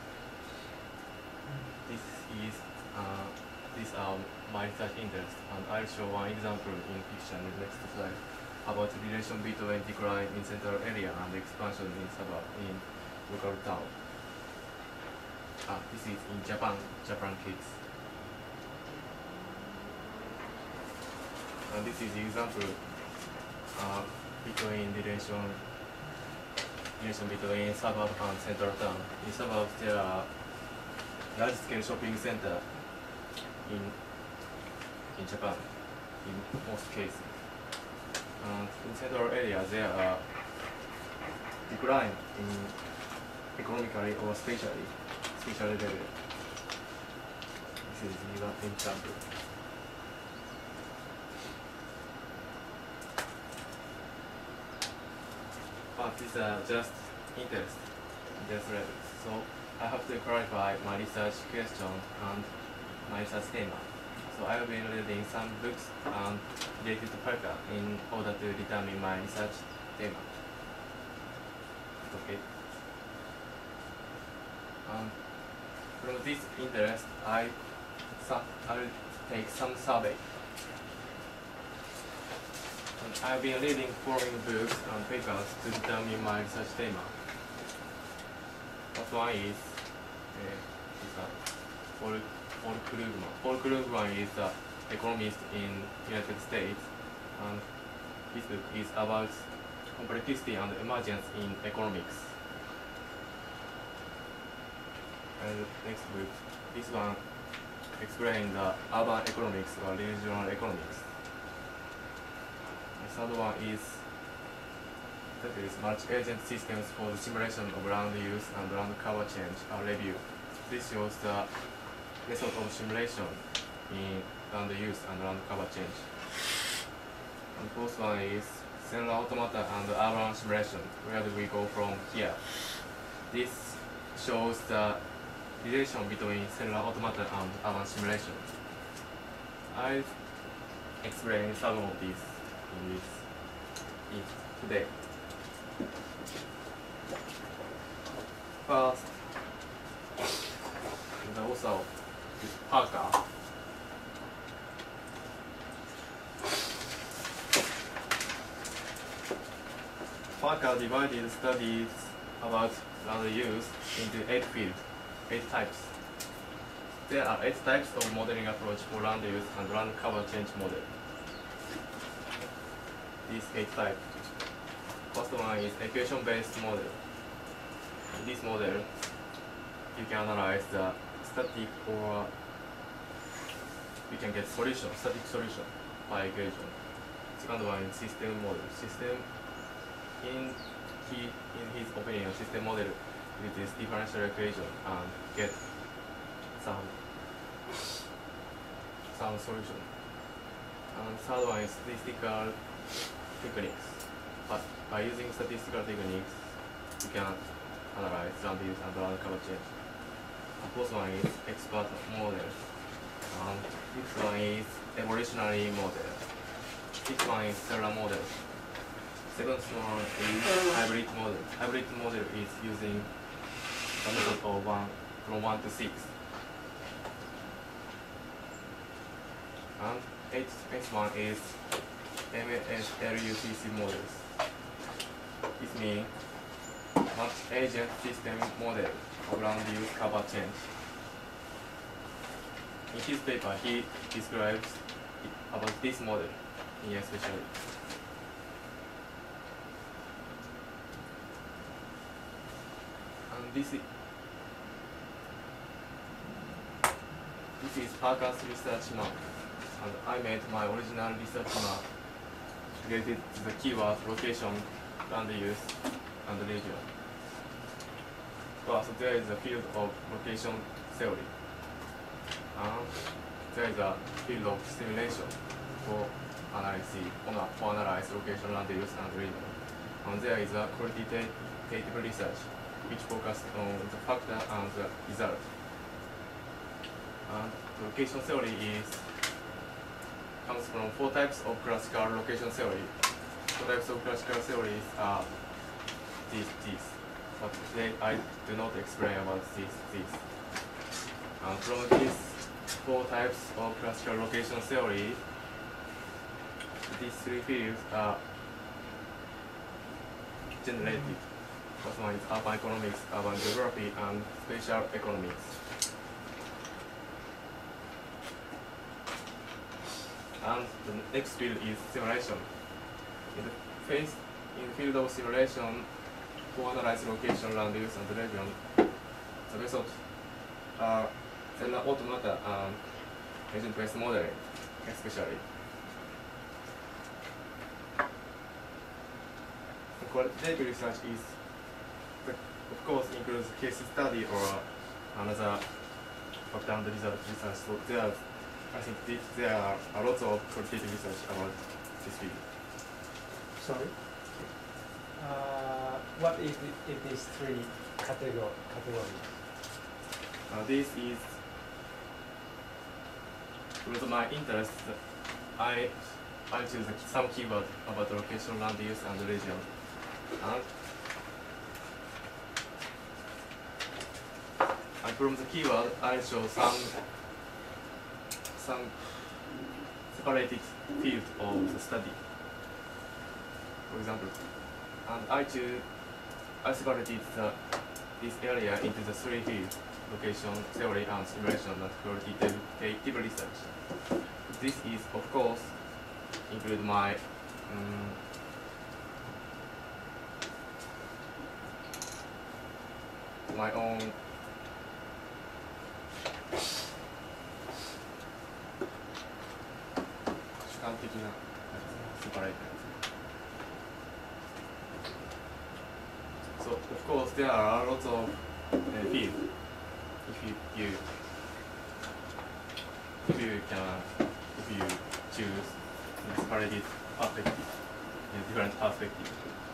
This is uh, these are my research interests, and I'll show one example in fiction in the next slide about the relation between decline in central area and expansion in suburb in local town. Ah, this is in Japan, Japan case. And this is the example uh, between relation relation between suburb and central town. In suburbs there are large scale shopping center in in Japan in most cases. And in central area there are decline in economically or spatially spatial level. This is the example. But these are just interest, interest levels. So I have to clarify my research question and my research theme. So I will be reading some books and related paper in order to determine my research theme. Okay. Um, from this interest, I I will take some survey. And I've been reading following books and papers to determine my research theme. First one is uh, is uh, Paul, Paul Krugman. Paul Krugman is an economist in United States, and his book is about complexity and emergence in economics. And next book, this one explains the urban economics or regional economics. The third one is that is multi-agent systems for the simulation of land use and land cover change, a review. This shows the method of simulation in land use and land cover change. And the fourth one is cellular automata and urban simulation. Where do we go from here? This shows the relation between cellular automata and urban simulation. I explain some of these in this in today. First, the author is Parker. Parker divided studies about land use into eight fields, eight types. There are eight types of modeling approach for land use and land cover change model. These eight types. First one is equation-based model. In this model, you can analyze the static or you can get solution, static solution by equation. Second one is system model. System, in he, in his opinion, system model uses differential equation and get some some solution. And third one is statistical techniques. But by using statistical techniques, you can analyze land use and land cover change. And fourth one is expert model. And fifth one is evolutionary model. Sixth one is cellular model. Seventh one is hybrid model. Hybrid model is using the method of one from one to six. And eighth, eighth one is M S L U C C models. This means multi-agent system model of land use cover change. In his paper, he describes about this model in especially. And this is this is Parker's research map, and I made my original research map related to the keyword location, land use, and region. First, there is a field of location theory, and there is a field of simulation for analysis, for analyze location, land use, and region. And there is a qualitative research which focuses on the factor and the result. And location theory is comes from four types of classical location theory. Four types of classical theories are these, these. But today I do not explain about these, these. And from these four types of classical location theory, these three fields are generated. First one is urban economics, urban geography, and spatial economics. And the next field is simulation. In the phase, in the field of simulation, to analyze location, land use, and region, the methods are cellular automata and agent-based modeling, especially. The qualitative research is, the, of course, includes case study or another factor and result research. So there are, I think this, there are a lot of qualitative research about this field. Sorry? Uh, what is it, it is three category, categories? Uh, this is, with my interest, I, I choose some keyword about location, land use, and region. And, and from the keyword, I show some some separated field of the study. For example, and I choose I separated the, this area into the three fields: location, theory, and simulation, and qualitative research. This is, of course, include my um, my own separate. So of course there are lots of uh, fields. If you, you if you can you choose disparate perspective, in different perspectives.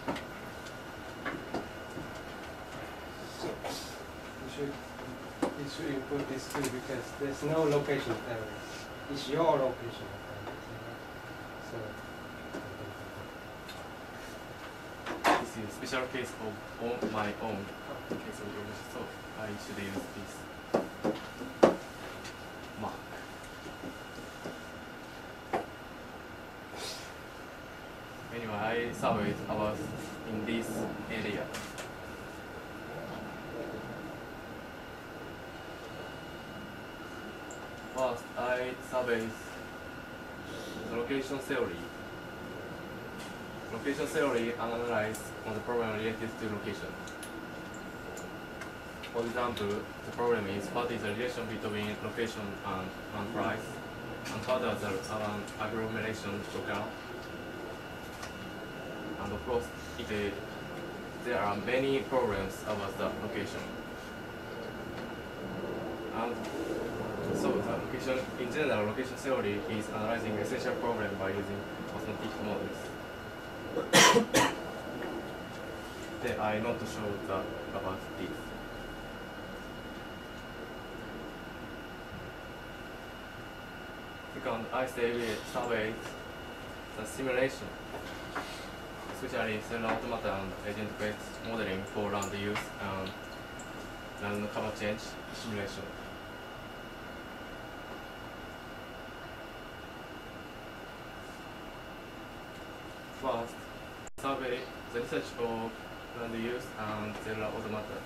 You should, you should include this too because there's no location of errors. It's your location of errors. So, This is a special case of on my own case of English, so I should use this mark. Anyway, I surveyed about in this area. First, I surveyed the location theory. Location theory analyzes on the problem related to location. For example, the problem is what is the relation between location and, and price, and how does the urban agglomeration occur. And of course, it, uh, there are many problems about the location. And so the location, in general, location theory is analyzing essential problem by using mathematical models. Then I want to show the, about this. Second, I surveyed the simulation, especially cell automata and agent-based modeling for land use and land cover change simulation. First, survey the research of land use and cellular automata.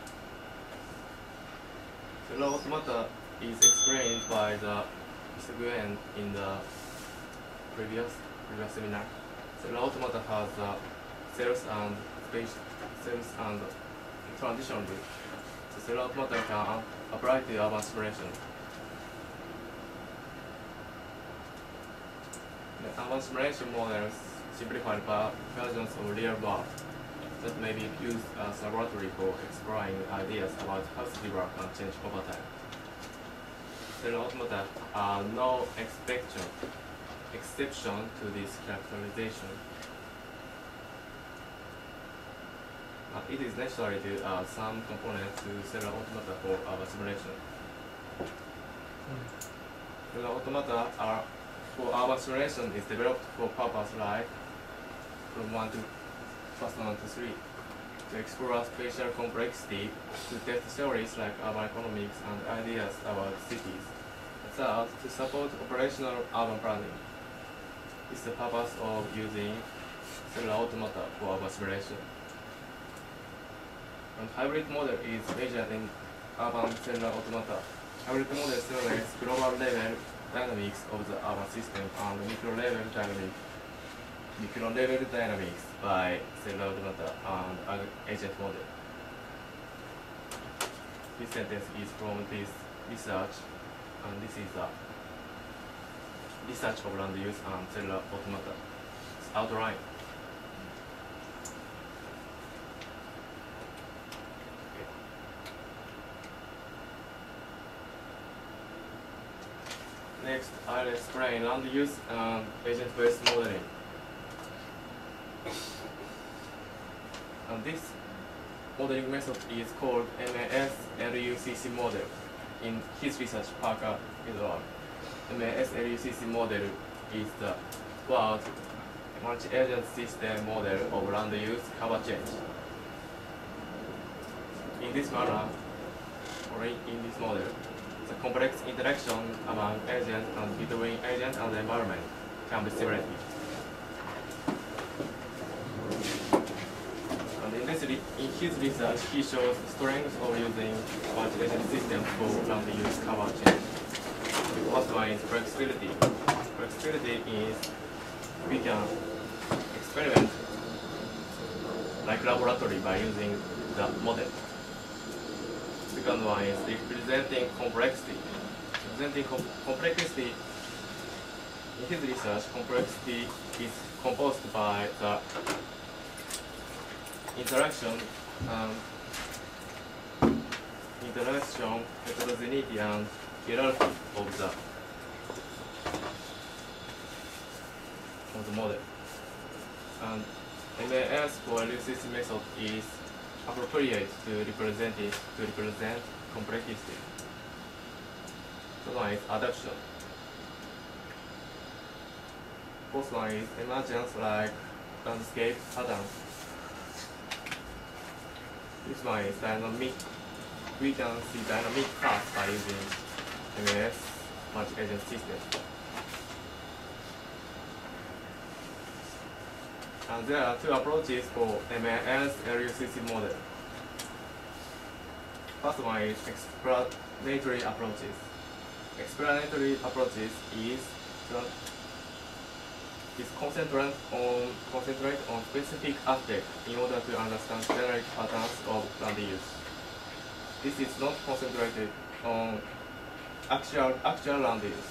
Cellular automata is explained by the Mister Guen in the previous previous seminar. Cellular automata has uh, cells and space cells and transition loop. So cellular automata can apply to urban simulation. The urban simulation models simplified by versions of real world that may be used as a laboratory for exploring ideas about how city work can change over time. Cellular automata are no exception, exception to this characterization. But it is necessary to add some components to cellular automata for our simulation. Cellular automata are for our simulation is developed for purpose like from one to first one to three to explore spatial complexity, to test theories like urban economics and ideas about cities. Third, to support operational urban planning. It's the purpose of using cellular automata for urban simulation. And hybrid model is measured in urban cellular automata. Hybrid model simulates global level dynamics of the urban system and micro level dynamics. Micro level dynamics by cellular automata and agent model. This sentence is from this research, and this is the research of land use and cellular automata. It's outline. Okay. Next, I'll explain land use and agent-based modeling. And this modeling method is called M A S L U C C model. In his research, Parker et al. M A S L U C C model is the world multi-agent system model of land use cover change. In this manner, or in this model, the complex interaction among agent and between agent and the environment can be simulated. In his research, he shows strengths of using multi-agent systems for land use cover change. The first one is flexibility. Flexibility is we can experiment like laboratory by using the model. Second one is representing complexity. Representing com complexity. In his research, complexity is composed by the interaction, um, interaction, heterogeneity, and hierarchy of the of the model. And M A S for L U C C method is appropriate to represent it to represent complexity. Third one is adaptation. Fourth one is emergence like landscape patterns. This one is dynamic. We can see dynamic paths by using M A S multi-agent system. And there are two approaches for M A S L U C C model. First one is explanatory approaches. Explanatory approaches is is concentrate on concentrate on specific aspects in order to understand generic patterns of land use. This is not concentrated on actual actual land use.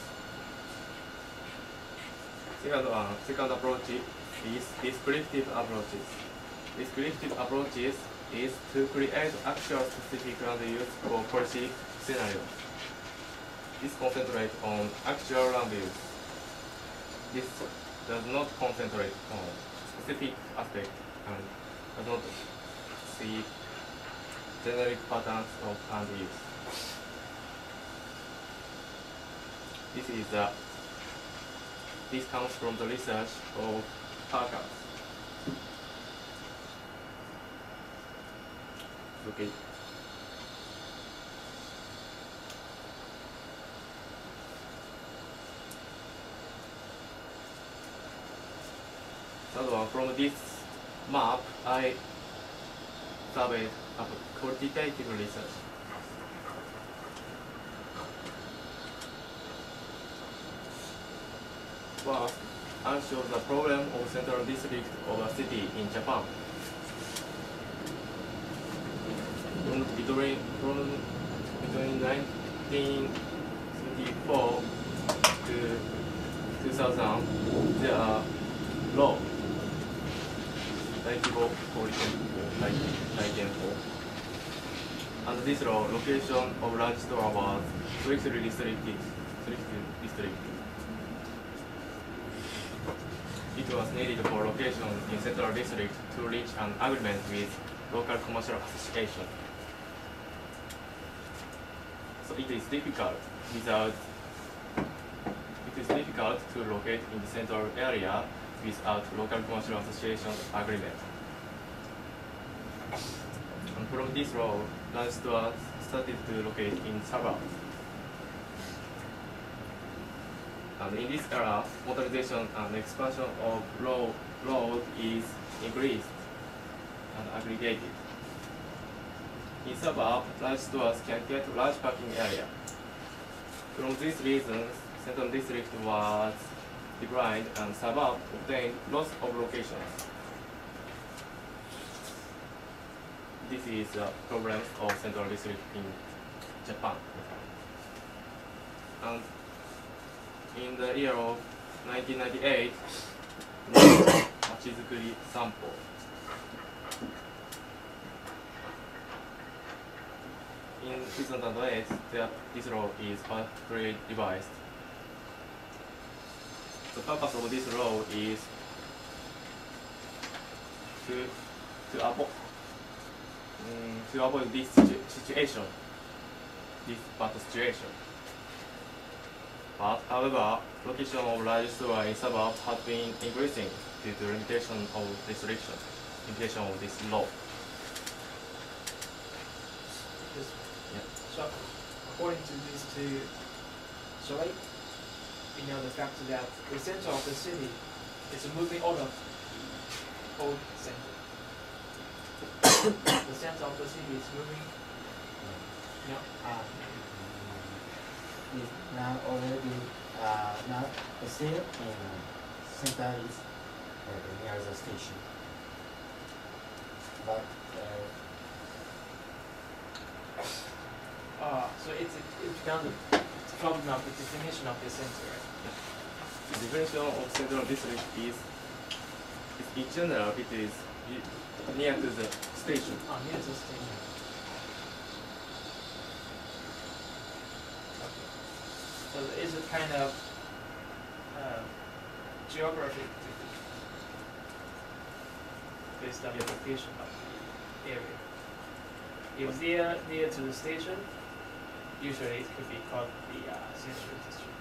Second one, second approach is descriptive approaches. Descriptive approaches is to create actual specific land use for policy scenarios. This concentrates on actual land use. This does not concentrate on specific aspects and does not see generic patterns of land use. This is the this comes from the research of Parker. Okay. Third one, from this map, I surveyed a quantitative research. First, I show the problem of central district of a city in Japan. From between, from between nineteen seventy-four to two thousand, there are law. 大規模小売店舗体験法 and this law location of large store was strictly restricted strictly restricted. It was needed for location in central district to reach an agreement with local commercial association. So it is difficult without it is difficult to locate in the central area without local commercial association agreement. And from this law, large stores started to locate in suburbs. And in this era, modernization and expansion of road, road is increased and aggregated. In suburbs, large stores can get large parking area. From these reasons, central district was declined and suburbs obtained lots of locations. This is the problem of central district in Japan. And in the year of nineteen ninety-eight, まちづくり散歩 In two thousand eight, this law is partially revised. The purpose of this law is to to avoid um, to avoid this situ situation, this bad situation. But however, location of large store in suburbs has been increasing due to limitation of restriction, limitation of this law. Yes. Yeah. So, according to these two, so I, we know the fact that the center of the city is moving out of the old center. The center of the city is moving. No. Uh, is now already uh, now still in center is uh, near the station, but uh, Uh, so it's it becomes a problem of the definition of the center, right? The definition of central district is, is in general, it is near to the station. Oh, near the station. Okay. So is it kind of uh, geographic based on the location of the area. If they are near to the station, usually it could be called the uh, central district.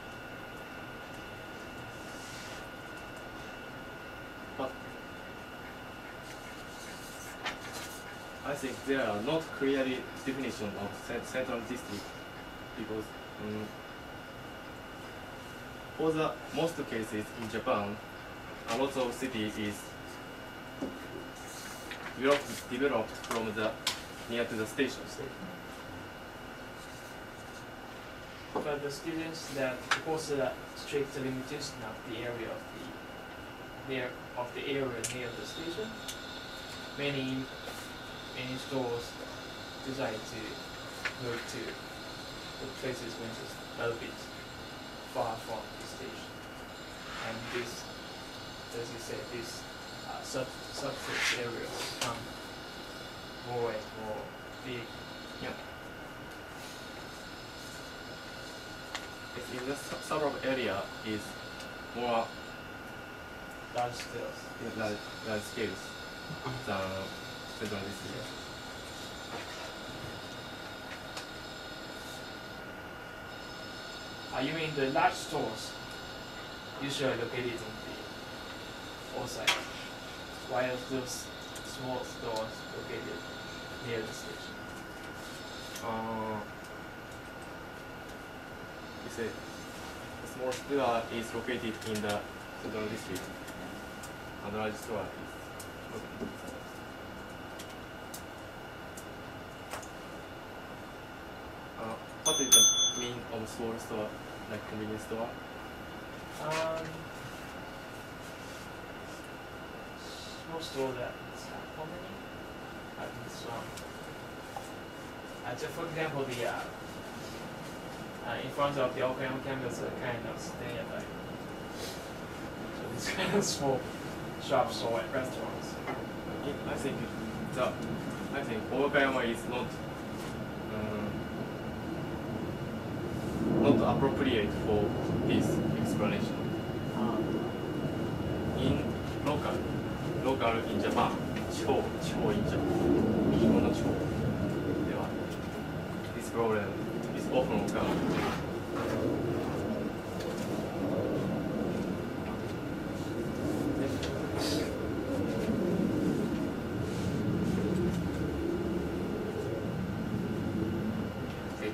But I think there are not clearly definition of cen- central district because um, for the most cases in Japan, a lot of city is developed, developed from the near to the station. But the students that propose a strict limitation of the area of the near of the area near the station, many many stores decide to move to the places which is a little bit far from the station. And this, as you said, this uh, sub subset areas become more and more big. Yeah. If in the su- suburb area is more Large scales. yeah, large, large scales than central district. Uh, you mean the large stores usually located in the outside, while those small stores located near the station. Uh, you say the small store is located in the central district, and the large store is located in the uh, what is the mean of small store, like convenience store? Um, small store that is uh, how many? I think it's um. Uh, just for example, the uh, uh, in front of the Okayama campus, a kind of stereotype. So these kind of small shops or restaurants. I think the I think Okayama is not um, not appropriate for this explanation. Um, In local, local in Japan, 地方、地方 in Japan, 日本の地方では this problem is often occurred. Okay.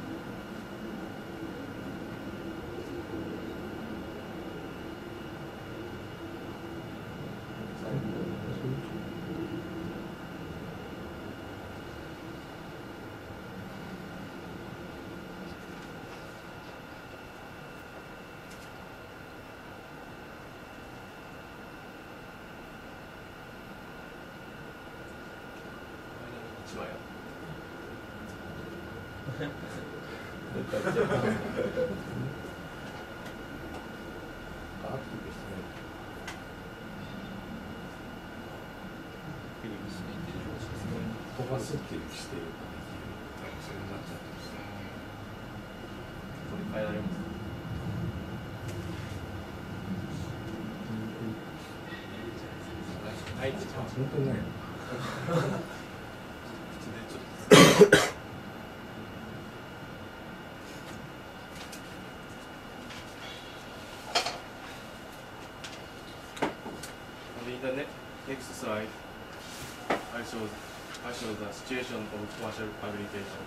In the ne next slide, I show I show the situation of commercial aggregation.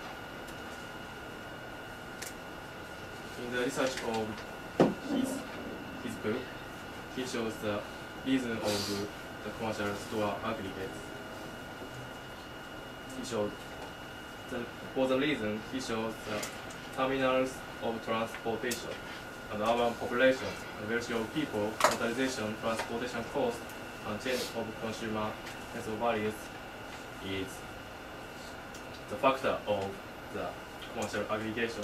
In the research of his his book, he shows the reason of the commercial store aggregates. He shows the, for the reason he shows the terminals of transportation and urban population, and ratio of people, motorization, transportation cost, and change of consumer sense of values is the factor of the commercial aggregation.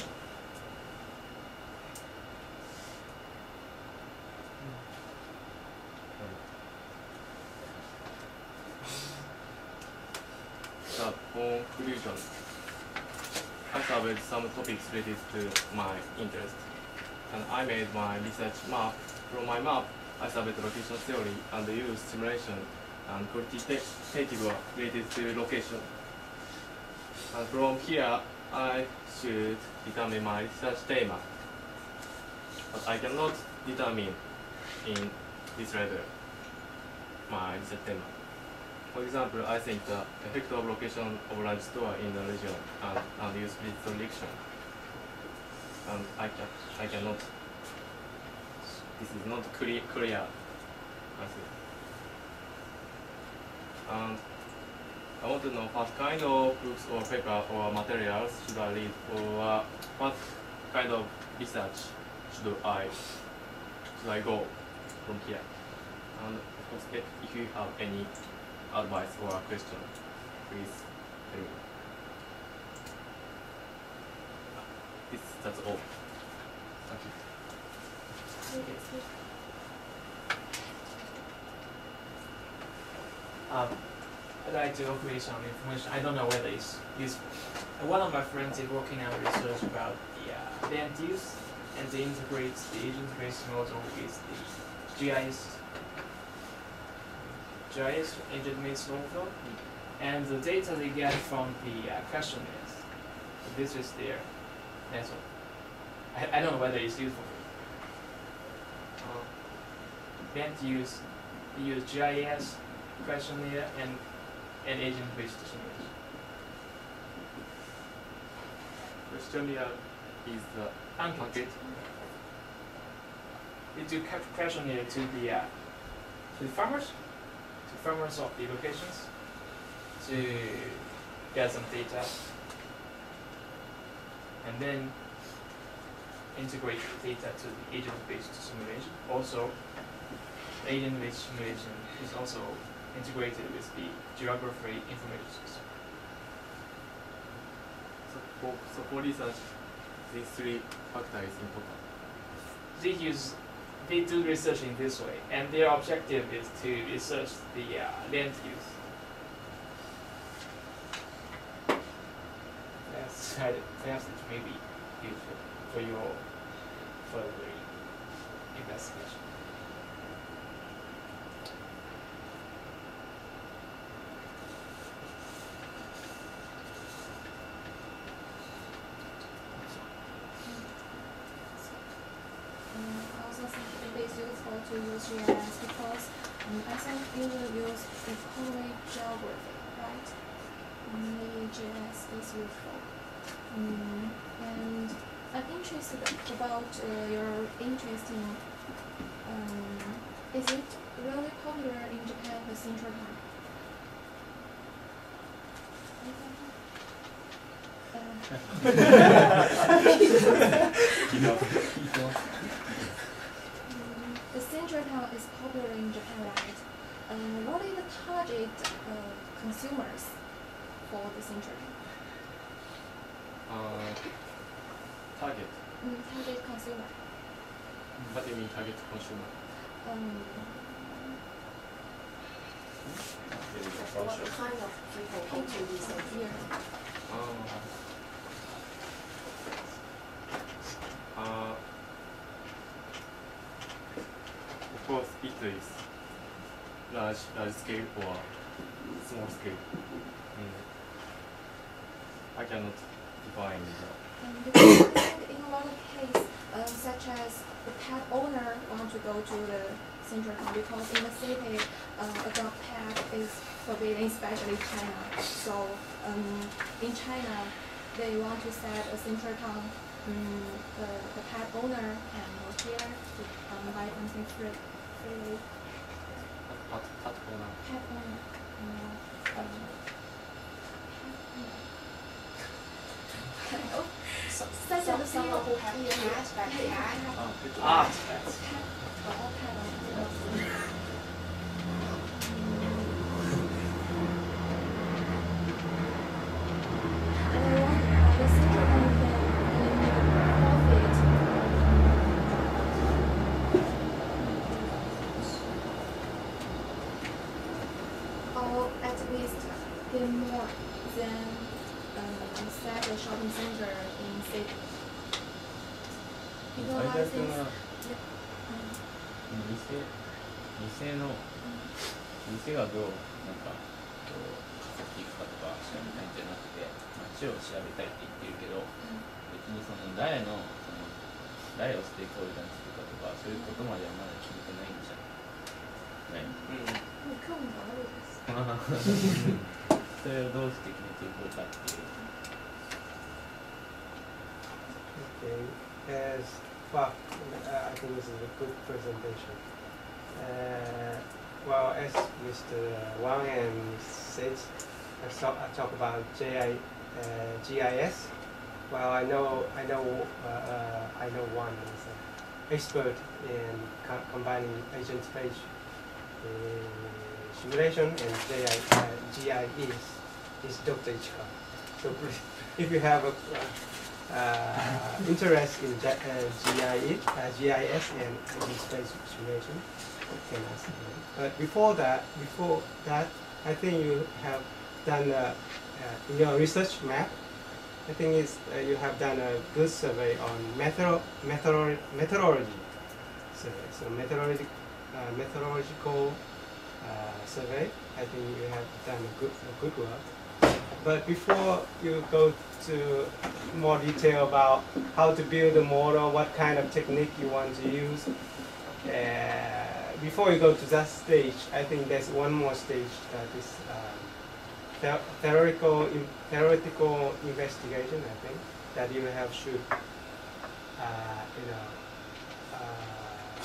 The conclusion. I surveyed some topics related to my interest, and I made my research map. From my map, Alphabet location theory and use simulation and quantitative related to location. And from here, I should determine my research theme. But I cannot determine in this level my research theme. For example, I think the effect of location of large store in the region and, and use this prediction. And I can I cannot. This is not clear clear. I think. And I want to know what kind of books or paper or materials should I read, or what kind of research should I should I go from here. And of course, if, if you have any advice or a question, please tell me. This, that's all. Thank you. Um, I'd like to offer you some information. I don't know whether it's useful. Uh, one of my friends is working on research about the uh, land use and to integrate the agent-based model with the G I S, G I S agent-based model, and the data they get from the uh, questionnaires. This is their method. I, I don't know whether it's useful. Uh, land use, they use G I S questionnaire and an agent-based simulation. Questionnaire is the Ankit. They do questionnaire to the uh, to the farmers, to farmers of the locations, to get some data, and then integrate the data to the agent-based simulation. Also, the agent-based simulation is also integrated with the geography information system. So for, so for research, these three factors is important. They use, they do research in this way, and their objective is to research the uh, land use. That's, perhaps it may be useful for your further investigation. It's useful to use G I S because um, I think you will use economic geography, right? Um, maybe G I S is useful. Um, and I'm interested about uh, your interest in, um, is it really popular in Japan, the Central Time? Uh, The Central Town is popular in Japan, right? Um, what is the target uh, consumers for the Central Town? Uh, target. Mm, target consumer. What do you mean target consumer? Um, What kind of people come to this area? Uh, uh, of course, it is large, large scale or small scale. Mm. I cannot define that. um, because I think in a lot of cases, um, such as the pet owner want to go to the Central Town because in the city, uh, adopt pet is forbidden, especially China. So um, in China, they want to set a Central Town. Um, the, the pet owner can go here to um, buy something free, freely. What, what owner? Pet owner. Uh, um, pet owner. So, Such some, as someone who have yeah, cat, yeah, backyard. Ah, pet owner. Ah, Pet, all pet owners. And I want uh, the Central Bank can profit, or at least get more than uh, set a shopping center in city. Because I think, Either yeah, um, 店店の店がどうなんかこう稼っていくかとか調べたいんじゃなくて街を調べたいって言ってるけど、別にその誰のその誰をステークホルダーにするかとかそういうことまではまだ決めてないんじゃない？ もう興味があるです。 それをどうして決めていこうかっていう。 Okay, as well, uh, I think this is a good presentation. Uh, well, as Mister Wang and said, I talk, I talk about J I, uh, G I S. Well, I know, I know, uh, uh, I know one is an expert in co combining agent space uh, simulation and J I, uh, G I S is Doctor Ichika. So if you have a uh, uh, interest in G, uh, G I S, uh, G I S and agent space simulation, you can ask him. But before that, before that, I think you have done uh, uh, in your research map. I think it's, uh, you have done a good survey on methodolo methodolo methodology survey. So methodology, uh, methodological uh, survey. I think you have done a good, a good work. But before you go to more detail about how to build a model, what kind of technique you want to use, uh, before you go to that stage, I think there's one more stage that is um, theoretical, in, theoretical investigation. I think that you have should, uh, you know, uh,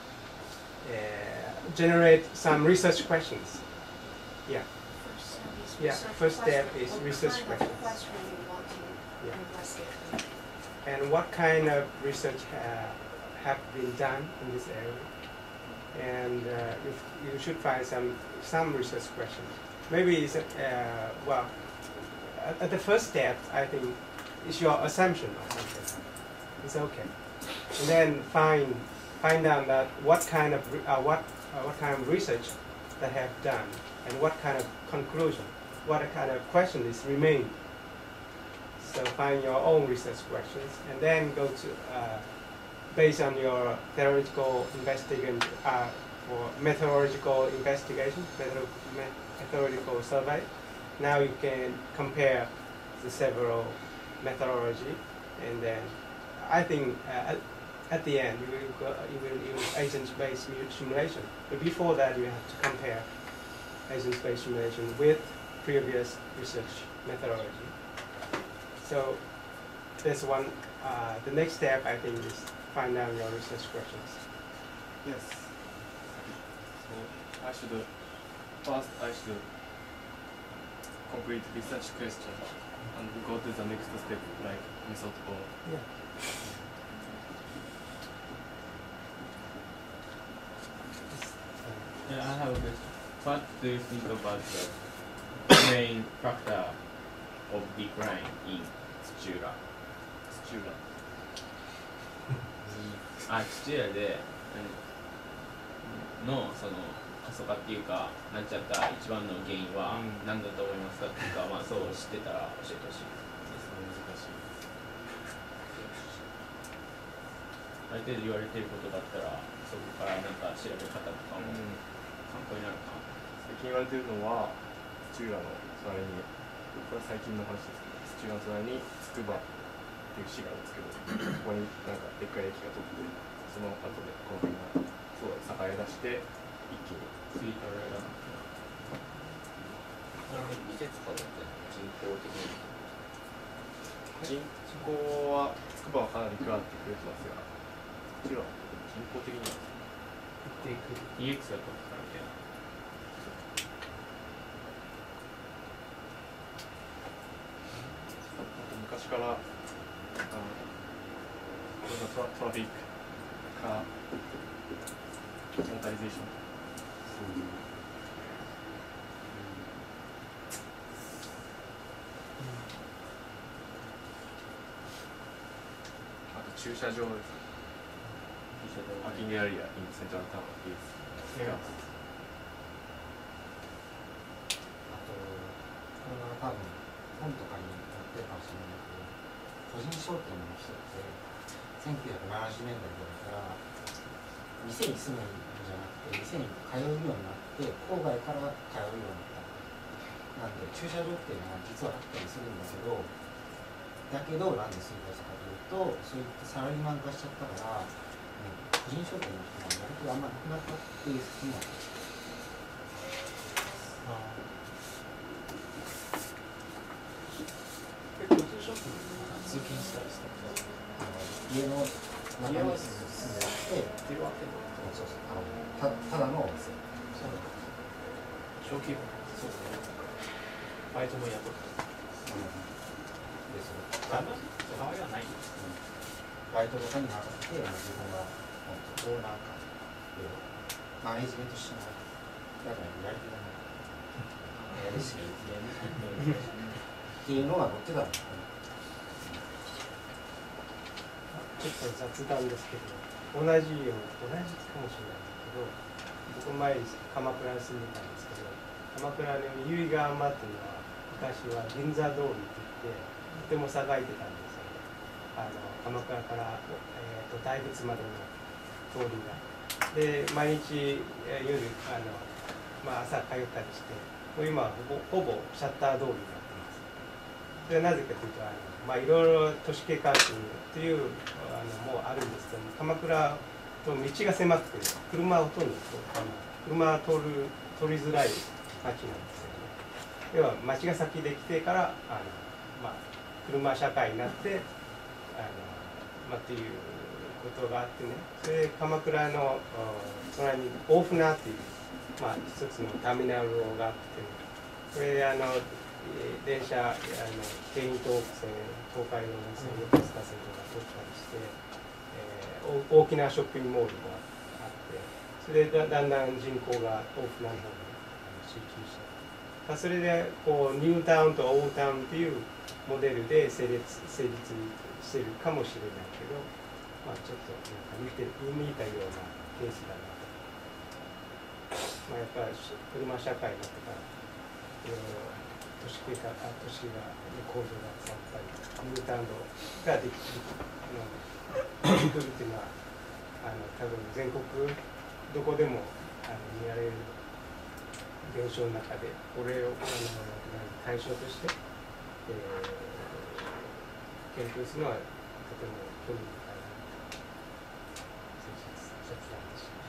uh, generate some research questions. Yeah. Yeah, first step is research questions. Yeah. And what kind of research uh, have been done in this area? And uh, if you should find some some research questions. Maybe it's uh, well, at, at the first step, I think it's your assumption or something. It's okay. And then find find out that what kind of uh, what uh, what kind of research that have done and what kind of conclusion. What kind of question is remain. So find your own research questions and then go to, uh, based on your theoretical investigation, uh, or methodological investigation, method methodological survey. Now you can compare the several methodology, and then I think uh, at, at the end you will, go, you will use agent-based simulation. But before that you have to compare agent-based simulation with previous research methodology. So that's one, uh, the next step I think is find out your research questions. Yes. So I should, first I should complete research question and go to the next step like method or... Yeah. Yeah, I have a question. What do you think about the main factor of decline in Tsuchiura? Tsuchiura. あ、土浦でのその過疎化っていうかなっちゃった一番の原因は何だと思いますかっていうか、まあそう知ってたら教えてほしいです。難しい。ある程度言われていることがあったらそこからなんか調べ方とかも参考になるかな。 最近言われているのは土浦の隣に、これは最近の話ですけど、土浦の隣に筑波っていう市があるんですけど、ここになんかでっかい駅が通って、その後でこの辺がすごい栄え出して一気についたらやらなくて。季節かだって人口的に。 人口は筑波はかなり加わってくれてますが、土浦は人口的にはイーエックス だと思ったらみたいな。 昔からあのトラトラフィックかモータリゼーション、あと駐車場です。パーキングエリア in Central Town is scarce. あとこれは多分本とかに載ってるかもしれないけど、個人商店の人ってせんきゅうひゃくななじゅうねんだいぐらいから店に住むんじゃなくて店に通うようになって郊外から通うようになった。なんで駐車場っていうのは実はあったりするんだけど、だけどなんで衰退したかというと、そういったサラリーマン化しちゃったから、ね、個人商店の人がやる気があんまなくなったっていう説もある。 結構通商店通勤したりして家の中に住んであってっていうわけで、 そうそうあのたただのお店。 そうだ。小規模。そうですね。バイトも雇った。 でそれあんまりその場合はない。 バイトとかに任せて、自分がこうなんかマネジメントしながらだからやり手がないやるしかっていうのが載ってたの。 ちょっと雑談ですけど、同じよう同じかもしれないけど、僕前鎌倉に住んでたんですけど、鎌倉の由比ヶ浜っていうのは昔は銀座通りって言ってとても栄えてたんですよね。あの鎌倉から、えー、と大仏までの通りが。で毎日、えー、夜あの、まあ、朝通ったりして、もう今はほぼほぼシャッター通りになってます。それはなぜかというと、あのまあ、いろいろ都市計画っていうあのもうあるんですけども、鎌倉と道が狭くて車はほとんどあの車は通る通りづらい街なんですよね。要は街が先できてからあの、まあ、車社会になってあの、まあ、っていうことがあってね、それで鎌倉の隣に大船っていう、まあ、一つのターミナルがあって、ね、それであの電車、あの京浜東北線、東海道線、横須賀線とか通ったりして、えー、大きなショッピングモールがあって、それでだだんだん人口が大船の方に集中して、それでこうニュータウンとオールタウンっていうモデルで成立成立してるかもしれないけど、まあ、ちょっとなんか似て似たようなケースだなと。まあ、やっぱり車社会になってから、いろいろ都市計画、都市が工場が使ったり、ニュータウンができる作るっていうのは、あの多分全国どこでもあの見られる現象の中で、これをあの対象として、えー、研究するのはとても興味深いなと。雑談でした。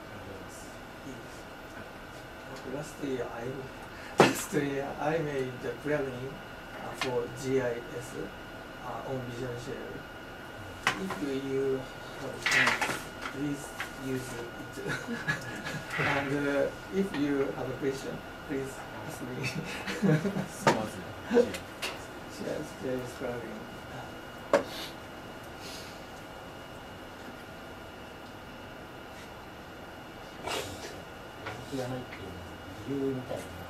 Last year, I last year I made the plugin uh, for G I S uh, on Vision Share. If you have a chance, please use it. And uh, if you have a question, please ask me. Share this plugin. やる気がないっていう理由みたいなのが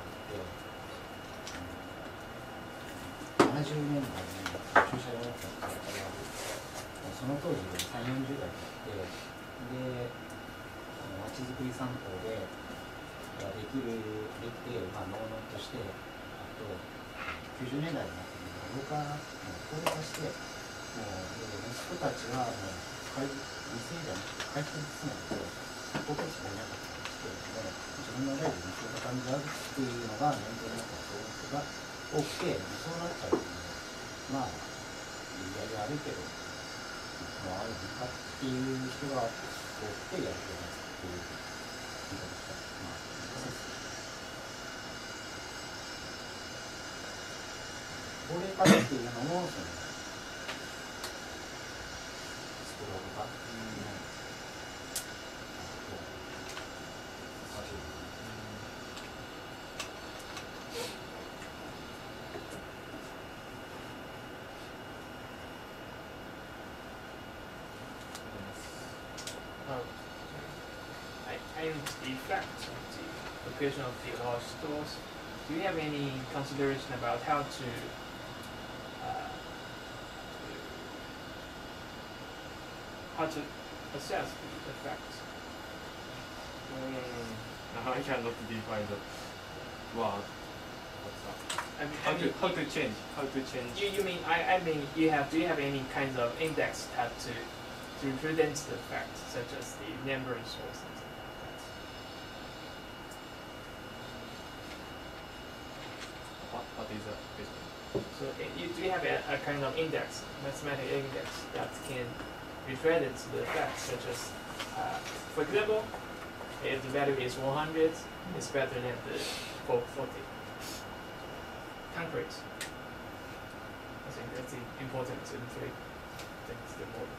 あって、ななじゅうねんだいに駐車場だったから、その当時さんじゅう、よんじゅうだいだって、で、まちづくり散歩でできる、できて、まあ、能々として、あときゅうじゅうねんだいになって老化、高齢化して、もう息子たちはもう回店じゃなくて回復できないと、後継者がいなかったりして、自分の代で店を畳んじゃうっていうのが念頭になったそういう人が多くて、そうなっちゃうと、まあ、いやいや悪いけど、まあ、あるのかっていう人が多くてやる気がないっていう言い方した。まあ、高齢化っていうのも、その、スクロール化っていうのを、 I, I read the facts of the location of the large stores. Do you have any consideration about how to uh, how to assess the, the facts? Um, I cannot define the word. What's that? I mean, How I to mean, how to change? How to change? you, you mean I, I mean you have do you have any kinds of index that to to represent the facts such as the numbers or something? So it, you do have a, a kind of index, mathematical index that can refer it to the facts, such as, uh, for example, if the value is one hundred, it's better than the four forty. Concrete. I think that's important to integrate things the more.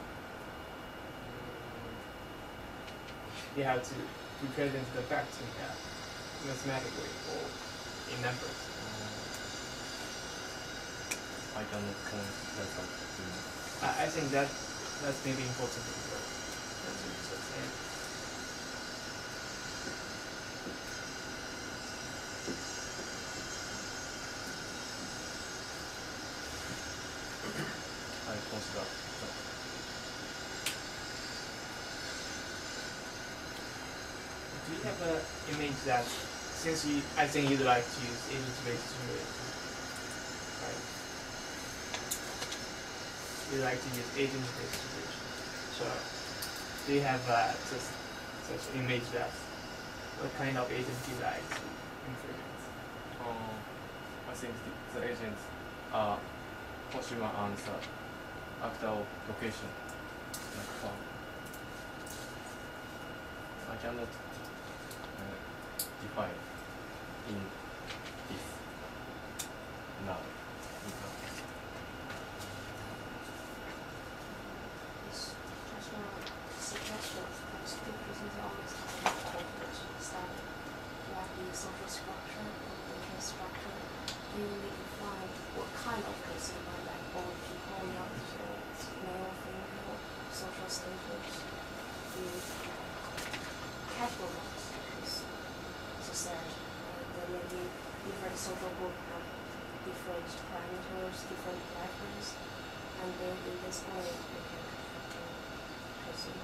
You have to represent the facts in uh, mathematically or in numbers. I cannot count that up. I, I think that that's maybe important as well. That's what you're saying. I consider that. Do you have an image that, since you, I think you'd like to use agent-based simulation, right? You like to use agent-based simulation. So, do you have uh, such such image that what kind of agent you like to implement? Um, I think the, the agents are consumer answer after location. Like farm. I cannot uh, define in this now. Just a suggestion, because people seem to always have a study. You have the social structure and the interest structure. You need to find what kind of consumer, like old people, young people, male, female, social status. You categorize this society, and then maybe different social group have different parameters, different preferences, and then in this way you can consume.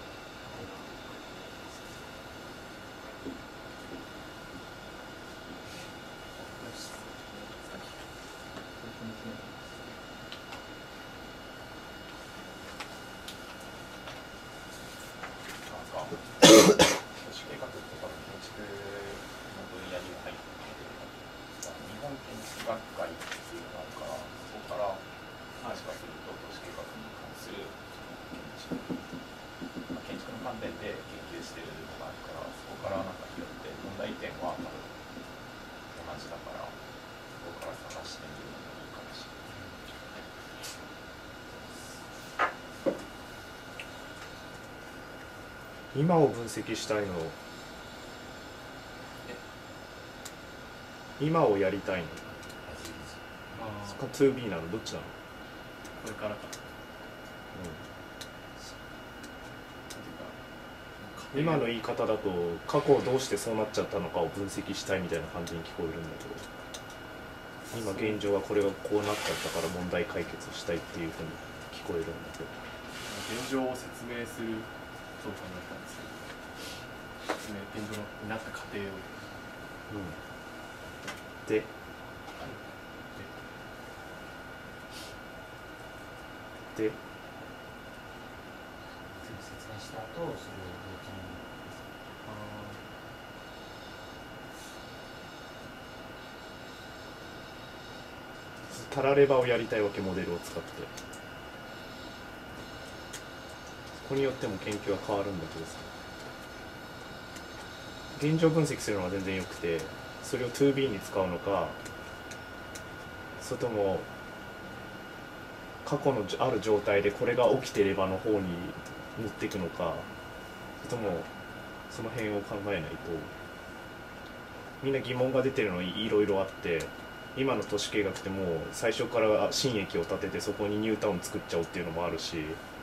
今を分析したいの今をやりたいのか ツービー なのどっちなのこれからか、 うん、今の言い方だと過去どうしてそうなっちゃったのかを分析したいみたいな感じに聞こえるんだけど今現状はこれがこうなっちゃったから問題解決したいっていうふうに聞こえるんだけど現状を説明するそう考えたんですけど、ね、現状になった過程を、うん、 で、はい、でで説明した後それをどうタラレバをやりたいわけモデルを使ってここによっても研究は変わるんだけどさ現状分析するのは全然よくてそれを ツービー に使うのかそれとも過去のある状態でこれが起きてればの方に持っていくのかそれともその辺を考えないとみんな疑問が出てるのいろいろあって今の都市計画ってもう最初から新駅を建ててそこにニュータウン作っちゃおうっていうのもあるし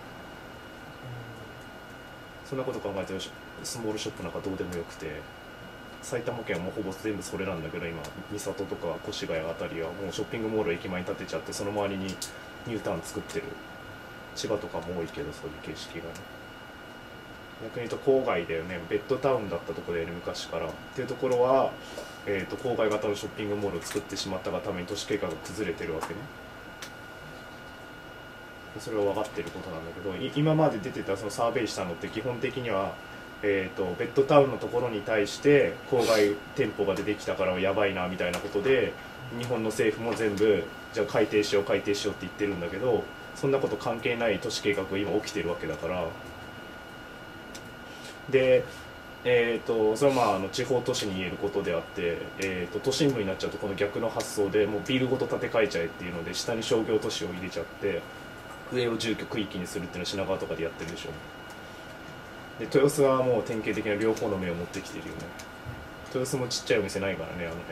そんなこと考えてスモールショップなんかどうでもよくて埼玉県はもうほぼ全部それなんだけど今三郷とか越谷あたりはもうショッピングモールを駅前に建てちゃってその周りにニュータウン作ってる千葉とかも多いけどそういう形式がね逆に言うと郊外だよねベッドタウンだったところで、ね、昔からっていうところは、えー、と郊外型のショッピングモールを作ってしまったがために都市計画が崩れてるわけねそれは分かってることなんだけど今まで出てたそのサーベイしたのって基本的には、えー、とベッドタウンのところに対して郊外店舗が出てきたからやばいなみたいなことで日本の政府も全部じゃあ改定しよう改定しようって言ってるんだけど、そんなこと関係ない都市計画が今起きてるわけだから。でえー、とそれはまああの地方都市に言えることであって、えー、と都心部になっちゃうとこの逆の発想でもうビルごと建て替えちゃえっていうので下に商業都市を入れちゃって上を住居区域にするっていうのを品川とかでやってるでしょ。で豊洲はもう典型的な両方の目を持ってきてるよね。豊洲もちっちゃいお店ないからね、あの辺。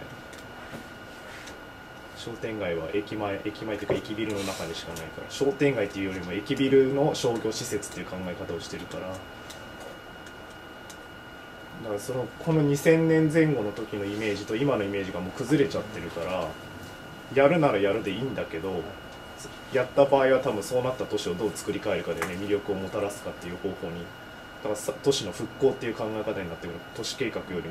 商店街は駅前駅前っていうか駅ビルの中にしかないから、商店街っていうよりも駅ビルの商業施設っていう考え方をしてるから。だからそのこのにせんねんぜん後の時のイメージと今のイメージがもう崩れちゃってるから、やるならやるでいいんだけど、やった場合は多分そうなった都市をどう作り変えるかでね、魅力をもたらすかっていう方法に、だからさ都市の復興っていう考え方になってくる。都市計画よりもね。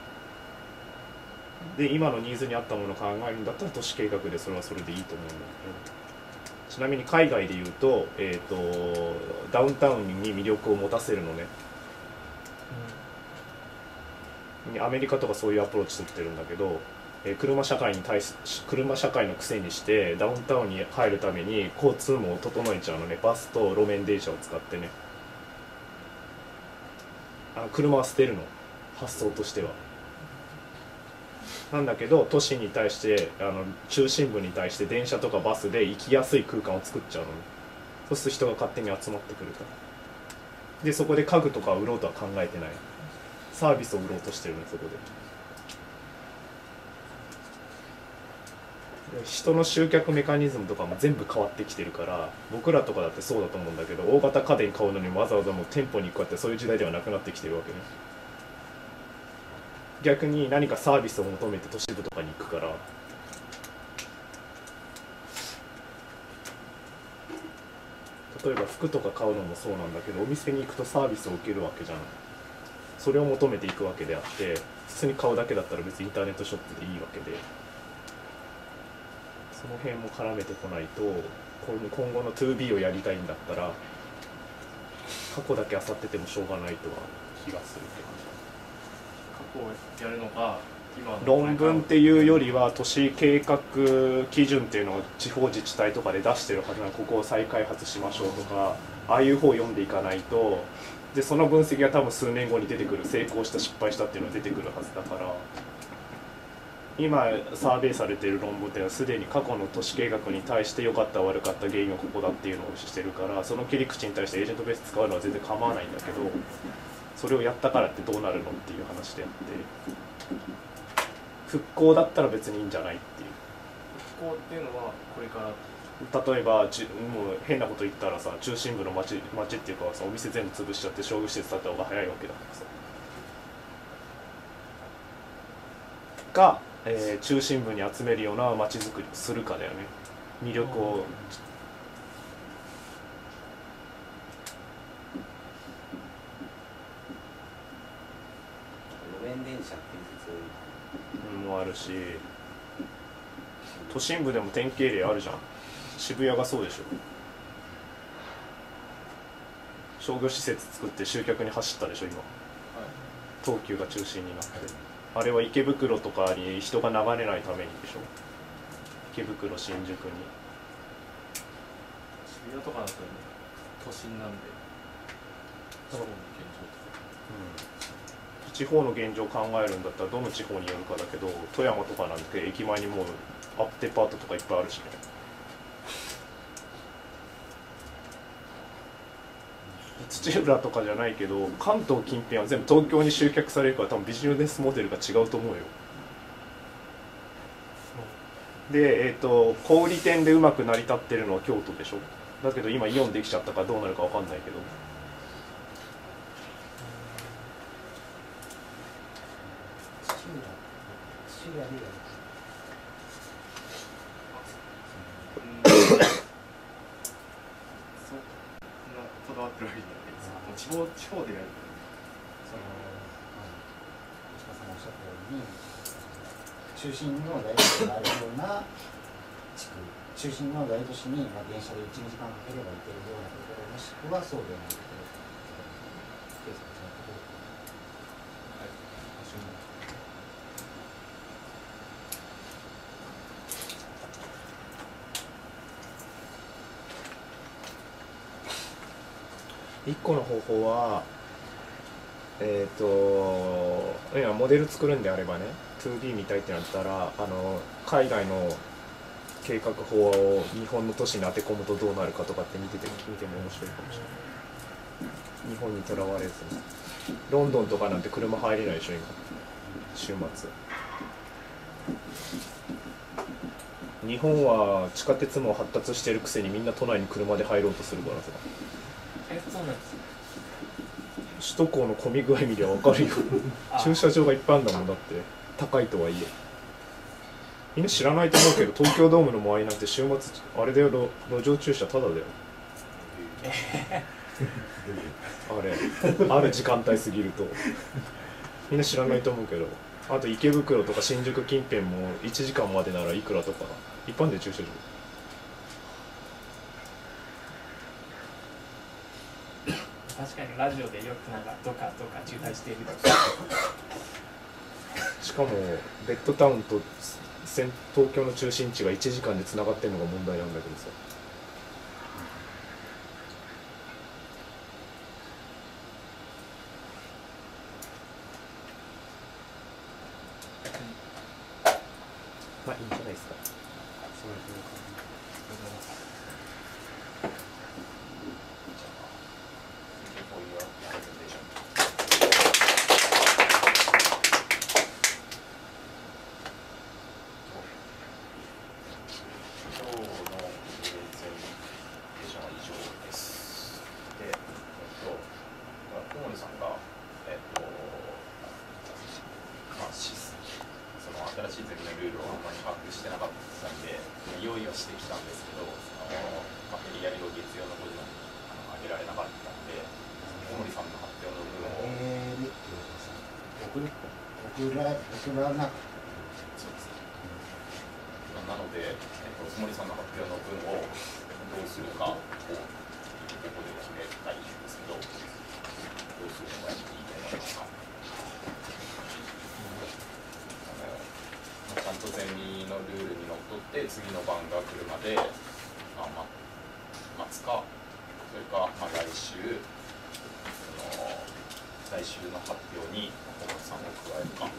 で今のニーズに合ったものを考えるんだったら都市計画でそれはそれでいいと思うんだけど、ちなみに海外でいうと、えーとダウンタウンに魅力を持たせるのね。アメリカとかそういうアプローチ取ってるんだけど、えー、車社会に対し車社会のくせにしてダウンタウンに入るために交通網を整えちゃうのね。バスと路面電車を使ってね。あの車は捨てるの、発想としては。なんだけど都市に対してあの中心部に対して電車とかバスで行きやすい空間を作っちゃうのね。そうすると人が勝手に集まってくるから。でそこで家具とか売ろうとは考えてない。サービスを売ろうとしてるの、そこで。人の集客メカニズムとかも全部変わってきてるから、僕らとかだってそうだと思うんだけど、大型家電買うのにわざわざもう店舗に行くかってそういう時代ではなくなってきてるわけね。逆に何かサービスを求めて都市部とかに行くから、例えば服とか買うのもそうなんだけど、お店に行くとサービスを受けるわけじゃん。それを求めていくわけであって、普通に買うだけだったら別にインターネットショップでいいわけで、その辺も絡めてこないと、今後の ツービー をやりたいんだったら過去だけ漁っててもしょうがないとは気がするけど。 過去をやるのか、今の論文っていうよりは都市計画基準っていうのを地方自治体とかで出してるはずなの。ここを再開発しましょうとか、ああいう方を読んでいかないと。でその分析が多分数年後に出てくる、成功した失敗したっていうのが出てくるはずだから、今サーベイされている論文っていうのはすでに過去の都市計画に対して良かった悪かった原因はここだっていうのをしてるから、その切り口に対してエージェントベース使うのは全然構わないんだけど、それをやったからってどうなるのっていう話であって、復興だったら別にいいんじゃないっていう。 復興っていうのはこれから例えばじもう変なこと言ったらさ、中心部の町町っていうかさ、お店全部潰しちゃって商業施設建った方が早いわけだからさ。が、えー、中心部に集めるような町づくりをするかだよね。魅力を。 路面電車っていう説もあるし、都心部でも典型例あるじゃん。渋谷がそうでしょ。商業施設作って集客に走ったでしょ今、はい、東急が中心になって。あれは池袋とかに人が流れないためにでしょ。池袋、新宿に。 渋谷とかだと、ね、都心なんで地方の現状とか、うん、 地方の現状を考えるんだったらどの地方によるかだけど、富山とかなんて駅前にもうアップデパートとかいっぱいあるしね。土浦とかじゃないけど、関東近辺は全部東京に集客されるから、多分ビジネスモデルが違うと思うよ。で、えーと、小売店でうまく成り立ってるのは京都でしょ。だけど今イオンできちゃったからどうなるか分かんないけど。 土浦土浦でこだわってるわけじゃないですか。もう地方地方でやる。 その石川さんがおっしゃったように、中心の大都市があるような地区、中心の大都市にまあ電車でいち、にじかんかければ行けるようなところ、もしくはそうではないところ、ケースが違うところ。はい。 いっこの方法はえっ、ー、と今モデル作るんであればね ツーディー 見たいってなったらあの海外の計画法を日本の都市に当て込むとどうなるかとかって見てて見ても面白いかもしれない。日本にとらわれずにロンドンとかなんて車入れないでしょ今週末。日本は地下鉄も発達してるくせにみんな都内に車で入ろうとするからさ。 え、そうなんですね。 首都高の混み具合見りゃ分かるよ駐車場がいっぱいあるんだもんだって高いとはいえ。みんな知らないと思うけど東京ドームの周りなんて週末あれだよ路路上駐車タダだよあれある時間帯過ぎるとみんな知らないと思うけど、あと池袋とか新宿近辺もいちじかんまでならいくらとか一般で駐車場。 確かにラジオでよくなんかどかどか渋滞しているしかもベッドタウンと東京の中心地がいちじかんでつながってるのが問題なんだけどさ。まあいいんじゃないですか。そうですね。 なので、えっと、小森さんの発表の分をどうするかをここで決めたいんですけど、どうするのがいいと思いますか。あのちゃんとゼミのルールにのっとって次の番が来るまで、まあ、待つか、それか、まあ、来週その来週の発表に小森さんを加えるか。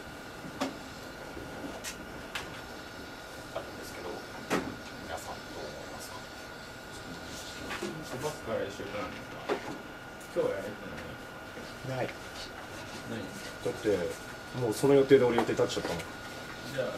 バスから一緒なんですか。今日やるってない。ない。 ない。 だってもうその予定で俺予定立っちゃったもん。 じゃあ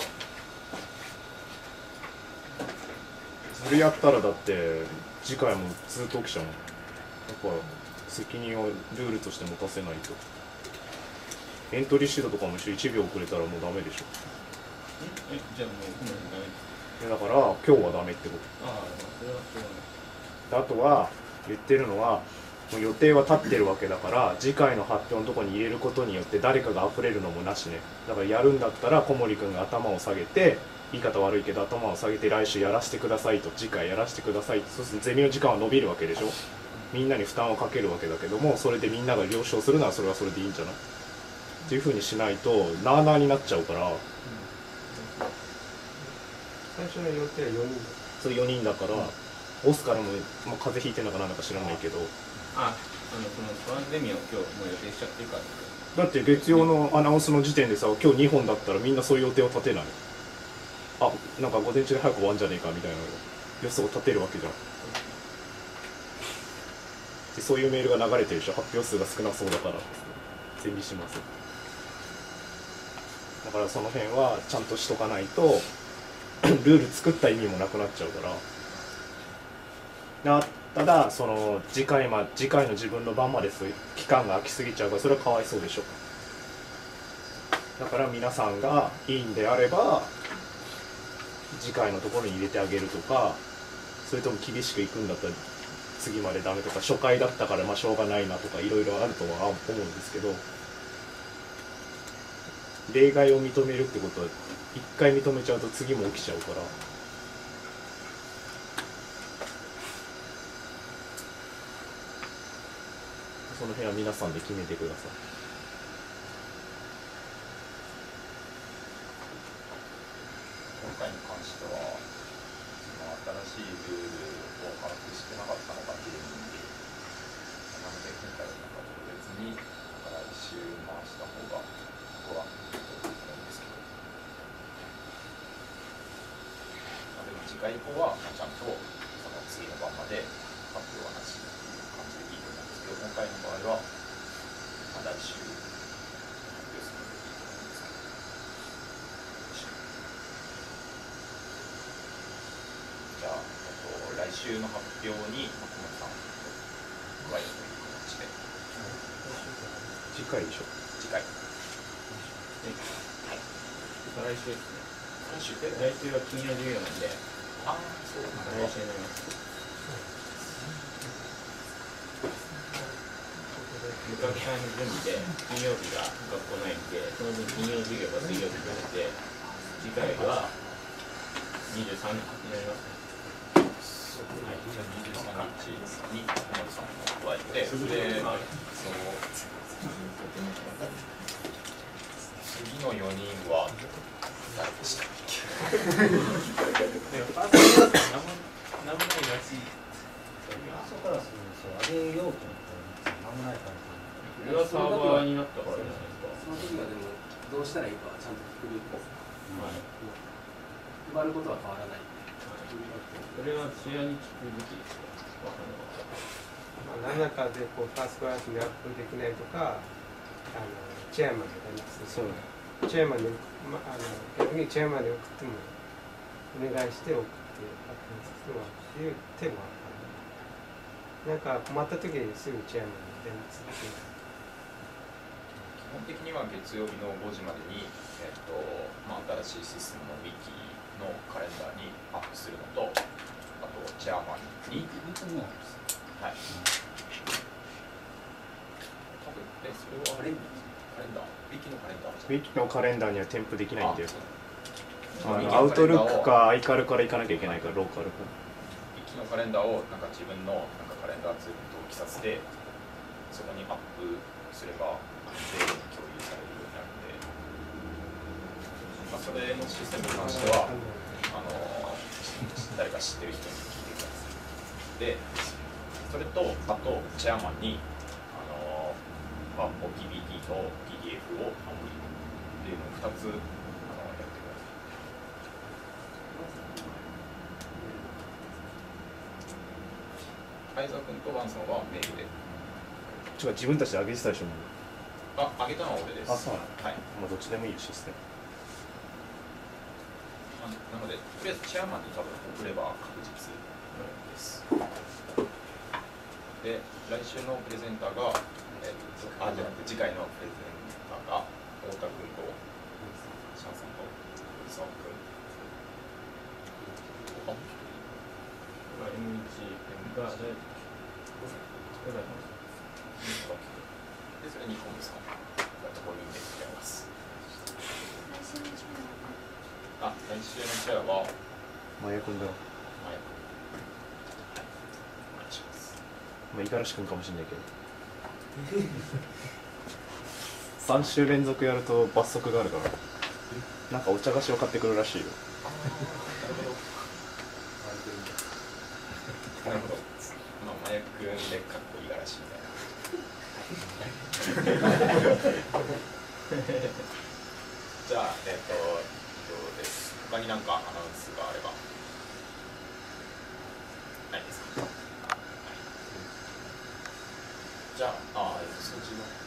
それやったらだって次回もずっと起きちゃうもん。やっぱ責任をルールとして持たせないと。エントリーシートとかも一緒いちびょう遅れたらもうダメでしょ。 え、じゃあもうダメ。 いやだから今日はダメってこと。 ああ、それはしょうがない。 あとは言ってるのはもう予定は立ってるわけだから次回の発表のところに入れることによって誰かが溢れるのもなしね。だからやるんだったら小森君が頭を下げて、言い方悪いけど頭を下げて来週やらせてくださいと、次回やらせてくださいと、そうするとゼミの時間は伸びるわけでしょ。みんなに負担をかけるわけだけども、それでみんなが了承するならそれはそれでいいんじゃないっていうふうにしないとなあなあになっちゃうから。 最初の予定はよにんだ。 それよにんだから、オスカルも、まあ、風邪ひいてるのかなんだか知らないけど、 あ、あのそのトランゼミを今日もう予定しちゃってるから。 だって月曜のアナウンスの時点でさ、今日にほんだったらみんなそういう予定を立てない。あ、なんか午前中で早く終わんじゃねえかみたいな予想を立てるわけじゃん。でそういうメールが流れてるでしょ。発表数が少なそうだからゼミします。だからその辺はちゃんとしとかないとルール作った意味もなくなっちゃうから。ただその次回ま次回の自分の番まで期間が空きすぎちゃうからそれはかわいそうでしょ。だから皆さんがいいんであれば次回のところに入れてあげるとか、それとも厳しくいくんだったら次までダメとか、初回だったからまあしょうがないなとかいろいろあるとは思うんですけど、例外を認めるってことは一回認めちゃうと次も起きちゃうから。その辺は皆さんで決めてください。 今回に関しては、その新しいルールを把握してなかったのが原因で、 ので今回はなんか特別になんか来週回した方が僕はいいと思うんですけど、まあ、でも次回以降はまあちゃんとその次の晩まで発表はなしっていう感じでいいと思うんですけど、今回の場合は、まあ、来週発表するのでいいと思うんですけど。じゃあ、えっと、来週の発表に小森さん加えるという形で。 次回でしょ。 次回。 はい。来週ですね。 来週で。 来週は金曜授業なんで。 ああ、そうなん来週になります。部活会の準備で金曜日が学校ないんで、その分金曜授業が水曜日になって、次回はにじゅうさんにちになりますね。 はい、じゃあにじゅうさんにちに小森さんを加えて、で、その次のよにんは誰でしたっけ？ 何もないらしい。 朝からすると上げようと思ったら何もないから。 これはサーバーになったからじゃないですか。 その時はでもどうしたらいいかはちゃんと聞くべきです。 はい。 配ることは変わらない。 それは試合に聞くべきですか。わからなかった。 まあ、何らかでこうファーストクラスにアップできないとか、あのチェアマンに連絡する。そう。チェアマンに、まあ、あの逆にチェアマンに送ってもお願いして送って発見させてもらうっていう手もあるから、なんか困った時にすぐチェアマンに連絡する。 基本的には月曜日のごじまでに、えっとまあ、新しいシステムのウィキのカレンダーにアップするのと、あとチェアマンに。はい。多分えそれはカレンダー、ウィキのカレンダー。 ウィキのカレンダーには添付できないんで、 ああアウトルックかアイカルから行かなきゃいけないから、ローカルか。 ウィキのカレンダーをなんか自分のなんかカレンダーツールに同期させて、そこにアップすれば全員に共有されるようになるので、まあ、それのシステムに関してはあの誰か知ってる人に聞いてください。で、それとあとチェアマンにあの、まあ、ピーピーティー と ピーディーエフ を送るっていうのをふたつあのやってください。相沢君とワンさんはメールで。 違う、自分たちで上げてたでしょ。 あ、上げたのは俺です。 あ、そうなの。 はい。 まあどっちでもいいよシステム。 なので、とりあえずチェアマンに多分送れば確実です。で、来週のプレゼンターが、えー、とあ、じゃなくて次回のプレゼンターが太田君とシャンさんと伊沢君。あ、もう一人。 エムワン が誰だっけ？ で、それに小森さんがごにんでやります。あ、来週のチェアはマヤ君だろ。 マヤ君。はい。お願いします。 まあ五十嵐君かもしれないけど。さん週連続やると罰則があるから。なんかお茶菓子を買ってくるらしいよ。 なるほど。まあ、麻薬でかっこいいがらしいみたいな。じゃあ、えっと、以上です。他に何かアナウンスがあれば。ないですか。はい、じゃあ、あ、えっと、掃除の。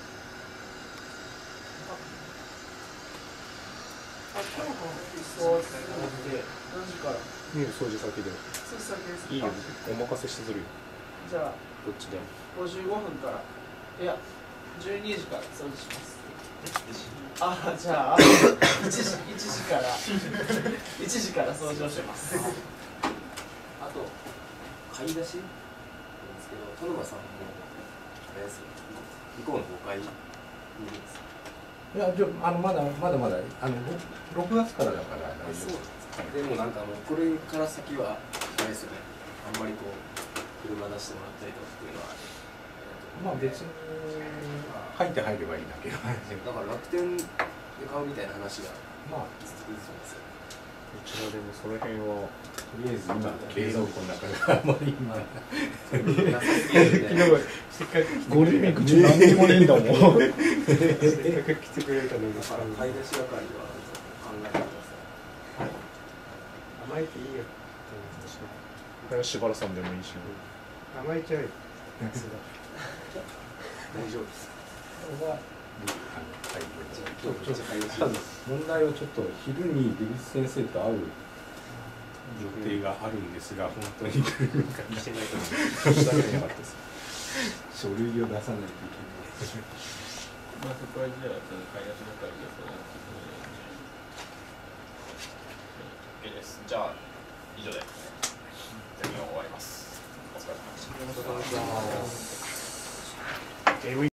あ、今日の掃除って何時から？ いいよ、掃除先で。 掃除先ですか？ いいよ、お任せしてするよ。 じゃあ、 どっちでも。 ごじゅうごふんから。いや、じゅうにじから掃除します。あ、じゃあ、いちじ、いちじから、いちじから掃除をします。 あと、買い出しなんですけど、戸沼さんも、あれですよ、向こうのごかいにいるんですか？ いや、じゃあのまだまだまだあのろくがつからだから大丈夫。 でもなんかもうこれから先はあれですよね。あんまりこう車出してもらったりとかっていうのは。 まあ別に入って入ればいいだけど。だから楽天で買うみたいな話がまあ続いてますよ。 ちらでもその辺はとりあえず今冷蔵庫の中であんまり今昨日せっかくゴールデンウィーク中何にもねえんだもん。 せっかく来てくれたのにだから買い出し係は考えてください。 甘えていいよ。 林原さんでもいいし。 甘えちゃうよ。 大丈夫です。 これはあのちょっとただ問題はちょっと昼に出口先生と会う予定があるんですが、本当に来るのかしてないと思う。してなかったです。書類を出さないといけない。 まあそこはじゃあその買い出し係でその OK です。じゃあ以上でゼミを終わります。お疲れ様でした。 え